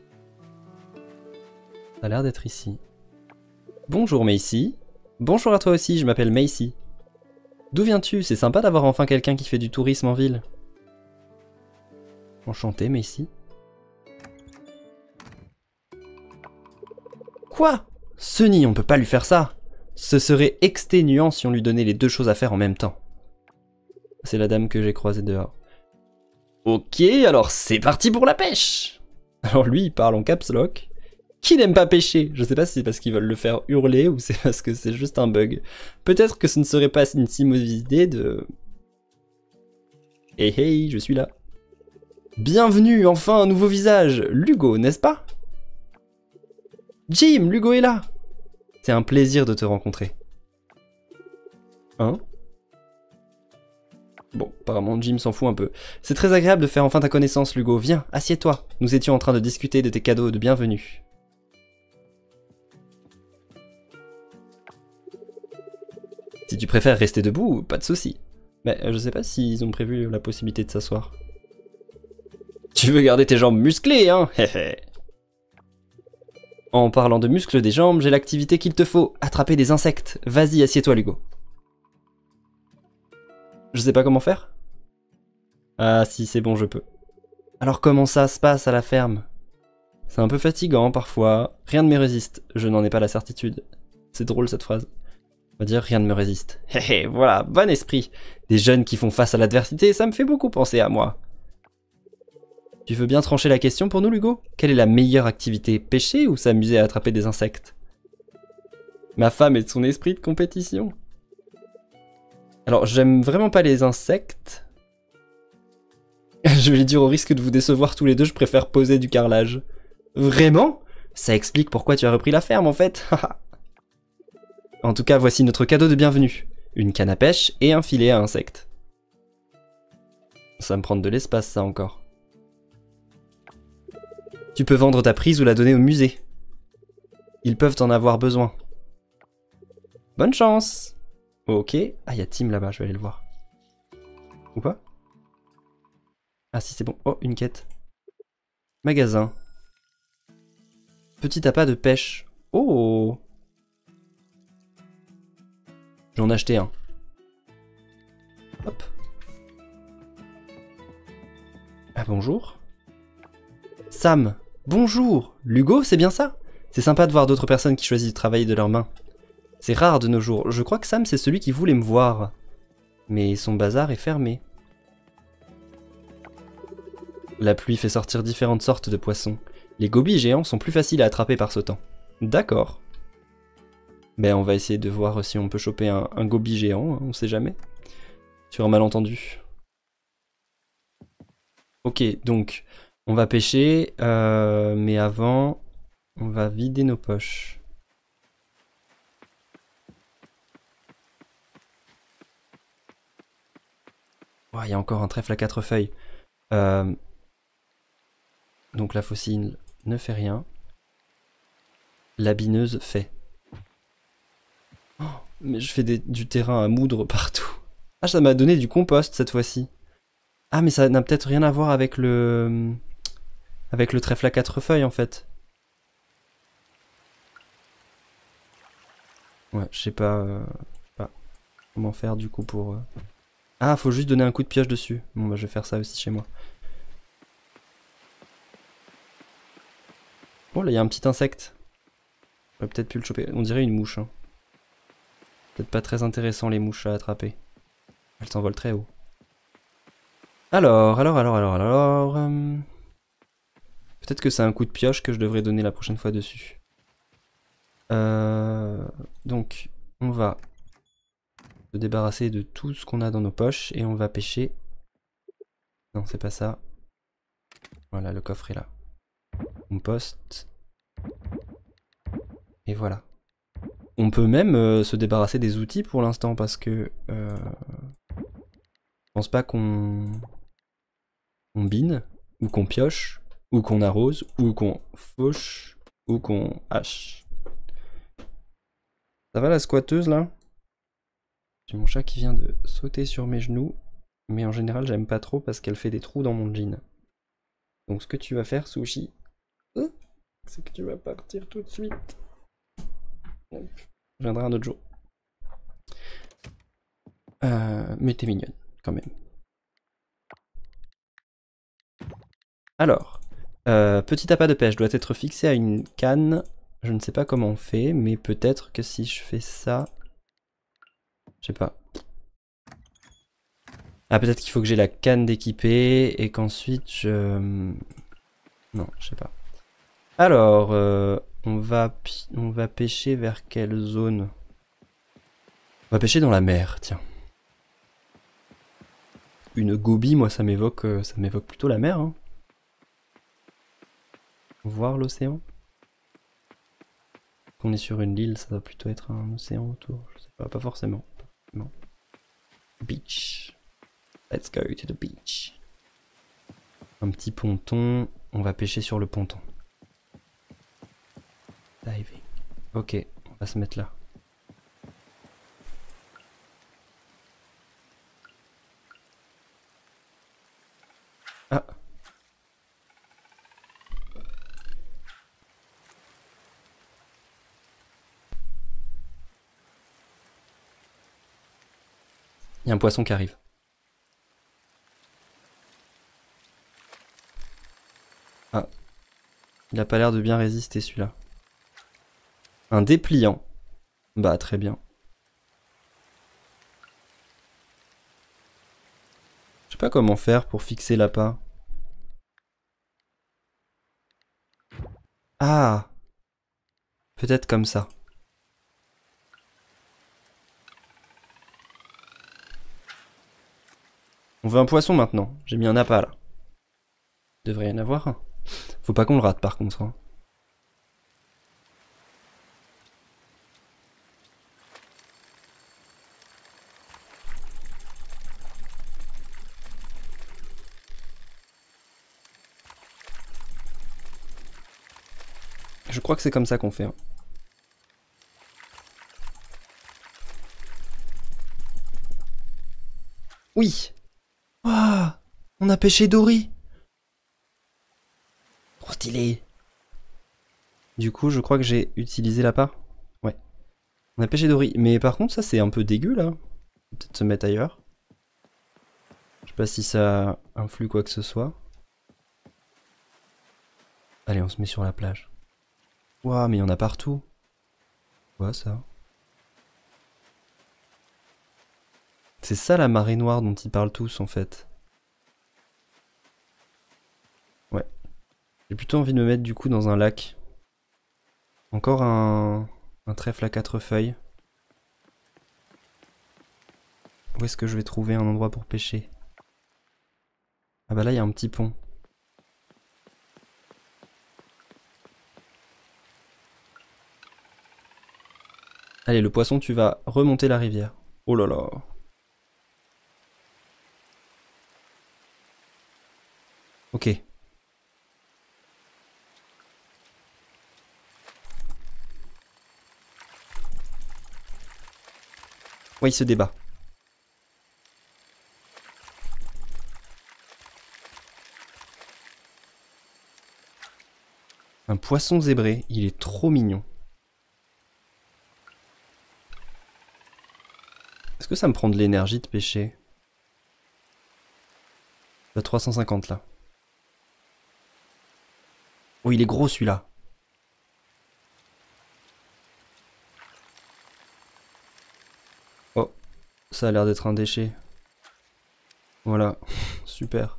Ça a l'air d'être ici. Bonjour Macy. Bonjour à toi aussi, je m'appelle Macy. D'où viens-tu? C'est sympa d'avoir enfin quelqu'un qui fait du tourisme en ville. Enchanté Macy. Quoi? Sunny, on peut pas lui faire ça. Ce serait exténuant si on lui donnait les deux choses à faire en même temps. C'est la dame que j'ai croisée dehors. Ok, alors c'est parti pour la pêche. Alors lui, il parle en caps lock. Qui n'aime pas pêcher? Je sais pas si c'est parce qu'ils veulent le faire hurler ou c'est parce que c'est juste un bug. Peut-être que ce ne serait pas une si mauvaise idée de... Hey hey, je suis là. Bienvenue, enfin un nouveau visage. Lugo, n'est-ce pas? Jim, Lugo est là. C'est un plaisir de te rencontrer. Hein? Bon, apparemment Jim s'en fout un peu. C'est très agréable de faire enfin ta connaissance, Lugo. Viens, assieds-toi. Nous étions en train de discuter de tes cadeaux de bienvenue. Si tu préfères rester debout, pas de souci. Mais je sais pas s'ils ont prévu la possibilité de s'asseoir. Tu veux garder tes jambes musclées, hein? En parlant de muscles des jambes, j'ai l'activité qu'il te faut. Attraper des insectes. Vas-y, assieds-toi, Lugo. Je sais pas comment faire? Ah si, c'est bon, je peux. Alors comment ça se passe à la ferme? C'est un peu fatigant parfois. Rien ne me résiste. Je n'en ai pas la certitude. C'est drôle cette phrase. On va dire rien ne me résiste. Hé hé, voilà, bon esprit. Des jeunes qui font face à l'adversité, ça me fait beaucoup penser à moi. Tu veux bien trancher la question pour nous, Lugo? Quelle est la meilleure activité? Pêcher ou s'amuser à attraper des insectes? Ma femme est de son esprit de compétition. Alors, j'aime vraiment pas les insectes. Je vais dire au risque de vous décevoir tous les deux, je préfère poser du carrelage. Vraiment? Ça explique pourquoi tu as repris la ferme, en fait. En tout cas, voici notre cadeau de bienvenue. Une canne à pêche et un filet à insectes. Ça va me prendre de l'espace, ça, encore. Tu peux vendre ta prise ou la donner au musée. Ils peuvent en avoir besoin. Bonne chance! Ok. Ah, il y a Tim là-bas, je vais aller le voir. Ou pas? Ah si, c'est bon. Oh, une quête. Magasin. Petit appât de pêche. Oh! J'en ai acheté un. Hop. Ah bonjour. Sam. Bonjour. Lugo, c'est bien ça? C'est sympa de voir d'autres personnes qui choisissent de travailler de leurs mains. C'est rare de nos jours. Je crois que Sam, c'est celui qui voulait me voir. Mais son bazar est fermé. La pluie fait sortir différentes sortes de poissons. Les gobies géants sont plus faciles à attraper par ce temps. D'accord. Ben on va essayer de voir si on peut choper un, un gobi géant, hein, on sait jamais. Sur un malentendu. Ok, donc on va pêcher, euh, mais avant, on va vider nos poches. Il oh, y a encore un trèfle à quatre feuilles. Euh, donc la faucille ne fait rien. La bineuse fait. Oh, mais je fais des, du terrain à moudre partout. Ah, ça m'a donné du compost cette fois-ci. Ah, mais ça n'a peut-être rien à voir avec le... Avec le trèfle à quatre feuilles, en fait. Ouais, je sais pas, euh, pas comment faire, du coup, pour... Euh... Ah, faut juste donner un coup de pioche dessus. Bon, bah, je vais faire ça aussi chez moi. Oh, là, il y a un petit insecte. J'aurais peut-être pu le choper. On dirait une mouche, hein. Peut-être pas très intéressant, les mouches à attraper. Elles s'envolent très haut. Alors, alors, alors, alors, alors... Euh... Peut-être que c'est un coup de pioche que je devrais donner la prochaine fois dessus. Euh... Donc, on va se débarrasser de tout ce qu'on a dans nos poches et on va pêcher. Non, c'est pas ça. Voilà, le coffre est là. Compost. Et voilà. On peut même euh, se débarrasser des outils pour l'instant parce que euh, je pense pas qu'on on bine, ou qu'on pioche, ou qu'on arrose, ou qu'on fauche, ou qu'on hache. Ça va la squatteuse là? J'ai mon chat qui vient de sauter sur mes genoux, mais en général j'aime pas trop parce qu'elle fait des trous dans mon jean. Donc ce que tu vas faire, Sushi, c'est que tu vas partir tout de suite. Je viendrai un autre jour. Euh, mais t'es mignonne, quand même. Alors, euh, petit appât de pêche doit être fixé à une canne. Je ne sais pas comment on fait, mais peut-être que si je fais ça... Je sais pas. Ah, peut-être qu'il faut que j'ai la canne d'équiper et qu'ensuite je... Non, je sais pas. Alors, euh, on, va on va pêcher vers quelle zone? On va pêcher dans la mer, tiens. Une goby, moi, ça m'évoque euh, ça m'évoque plutôt la mer. Hein. Voir l'océan. Qu'on est sur une île, ça doit plutôt être un océan autour. Je sais pas, pas forcément. Pas forcément. Beach. Let's go to the beach. Un petit ponton. On va pêcher sur le ponton. Diving. Ok, on va se mettre là. Ah. Il y a un poisson qui arrive. Ah. Il a pas l'air de bien résister celui-là. Un dépliant. Bah très bien. Je sais pas comment faire pour fixer l'appât. Ah. Peut-être comme ça. On veut un poisson maintenant. J'ai mis un appât là. Il devrait y en avoir un. Faut pas qu'on le rate par contre. Hein. Je crois que c'est comme ça qu'on fait. Hein. Oui. Ah, on a pêché Dory. Trop stylé. Du coup, je crois que j'ai utilisé l'appât. Ouais. On a pêché Dory. Mais par contre, ça c'est un peu dégueu là. Peut-être se mettre ailleurs. Je sais pas si ça influe quoi que ce soit. Allez, on se met sur la plage. Waouh, mais il y en a partout. Quoi ça? C'est ça la marée noire dont ils parlent tous en fait. Ouais. J'ai plutôt envie de me mettre du coup dans un lac. Encore un, un trèfle à quatre feuilles. Où est-ce que je vais trouver un endroit pour pêcher? Ah bah là il y a un petit pont. Allez, le poisson, tu vas remonter la rivière. Oh là là. Ok. Ouais, il se débat. Un poisson zébré, il est trop mignon. Est-ce que ça me prend de l'énergie de pêcher? Il trois cent cinquante là. Oh, il est gros celui-là. Oh, ça a l'air d'être un déchet. Voilà, super.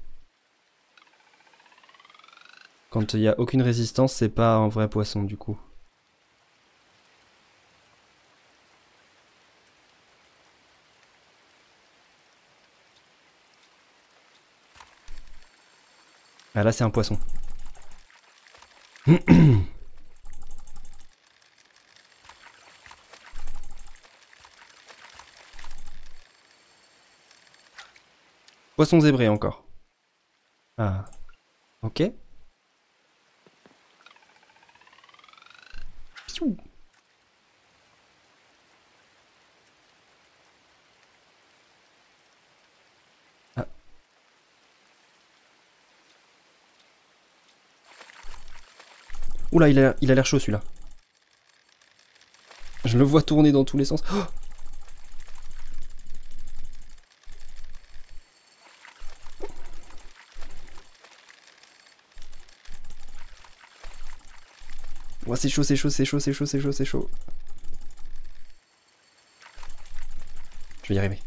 Quand il n'y a aucune résistance, c'est pas un vrai poisson du coup. Ah là c'est un poisson. Poisson zébré encore. Ah, ok. Piou. Ah. Oula, il a il a l'air chaud celui-là. Je le vois tourner dans tous les sens. Oh, oh c'est chaud, c'est chaud, c'est chaud, c'est chaud, c'est chaud, c'est chaud. Je vais y arriver.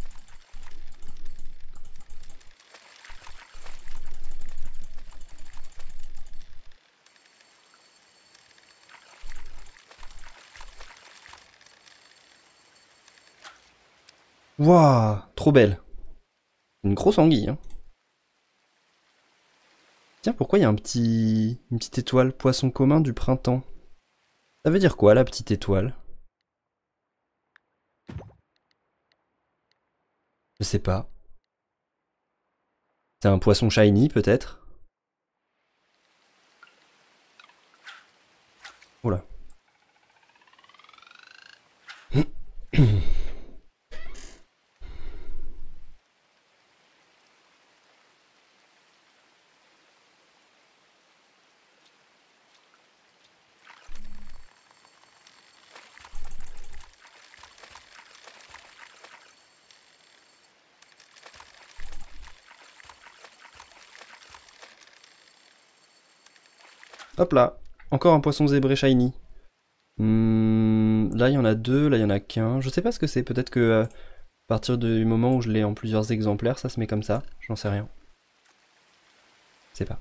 Waouh, trop belle. Une grosse anguille, hein. Tiens, pourquoi il y a un petit... une petite étoile poisson commun du printemps? Ça veut dire quoi, la petite étoile? Je sais pas. C'est un poisson shiny, peut-être? Oula. Hop là. Encore un poisson zébré shiny. Hmm, là, il y en a deux, là, il y en a qu'un. Je sais pas ce que c'est. Peut-être que euh, à partir du moment où je l'ai en plusieurs exemplaires, ça se met comme ça. J'en sais rien. Je sais pas.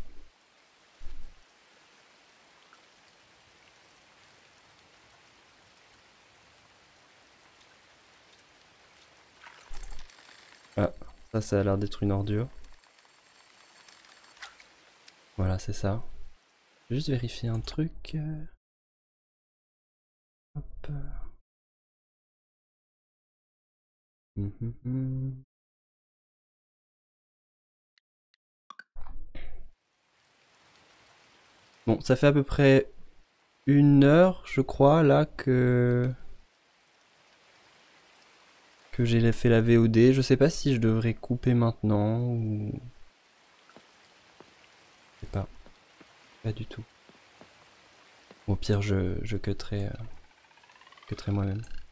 Ah, ça, ça a l'air d'être une ordure. Voilà, c'est ça. Je vais juste vérifier un truc. Hop. Hum, hum, hum. Bon, ça fait à peu près une heure, je crois, là, que... que j'ai fait la V O D. Je sais pas si je devrais couper maintenant ou... Je sais pas. Pas du tout. Au pire, je, je cutterai, euh, cutterai moi-même.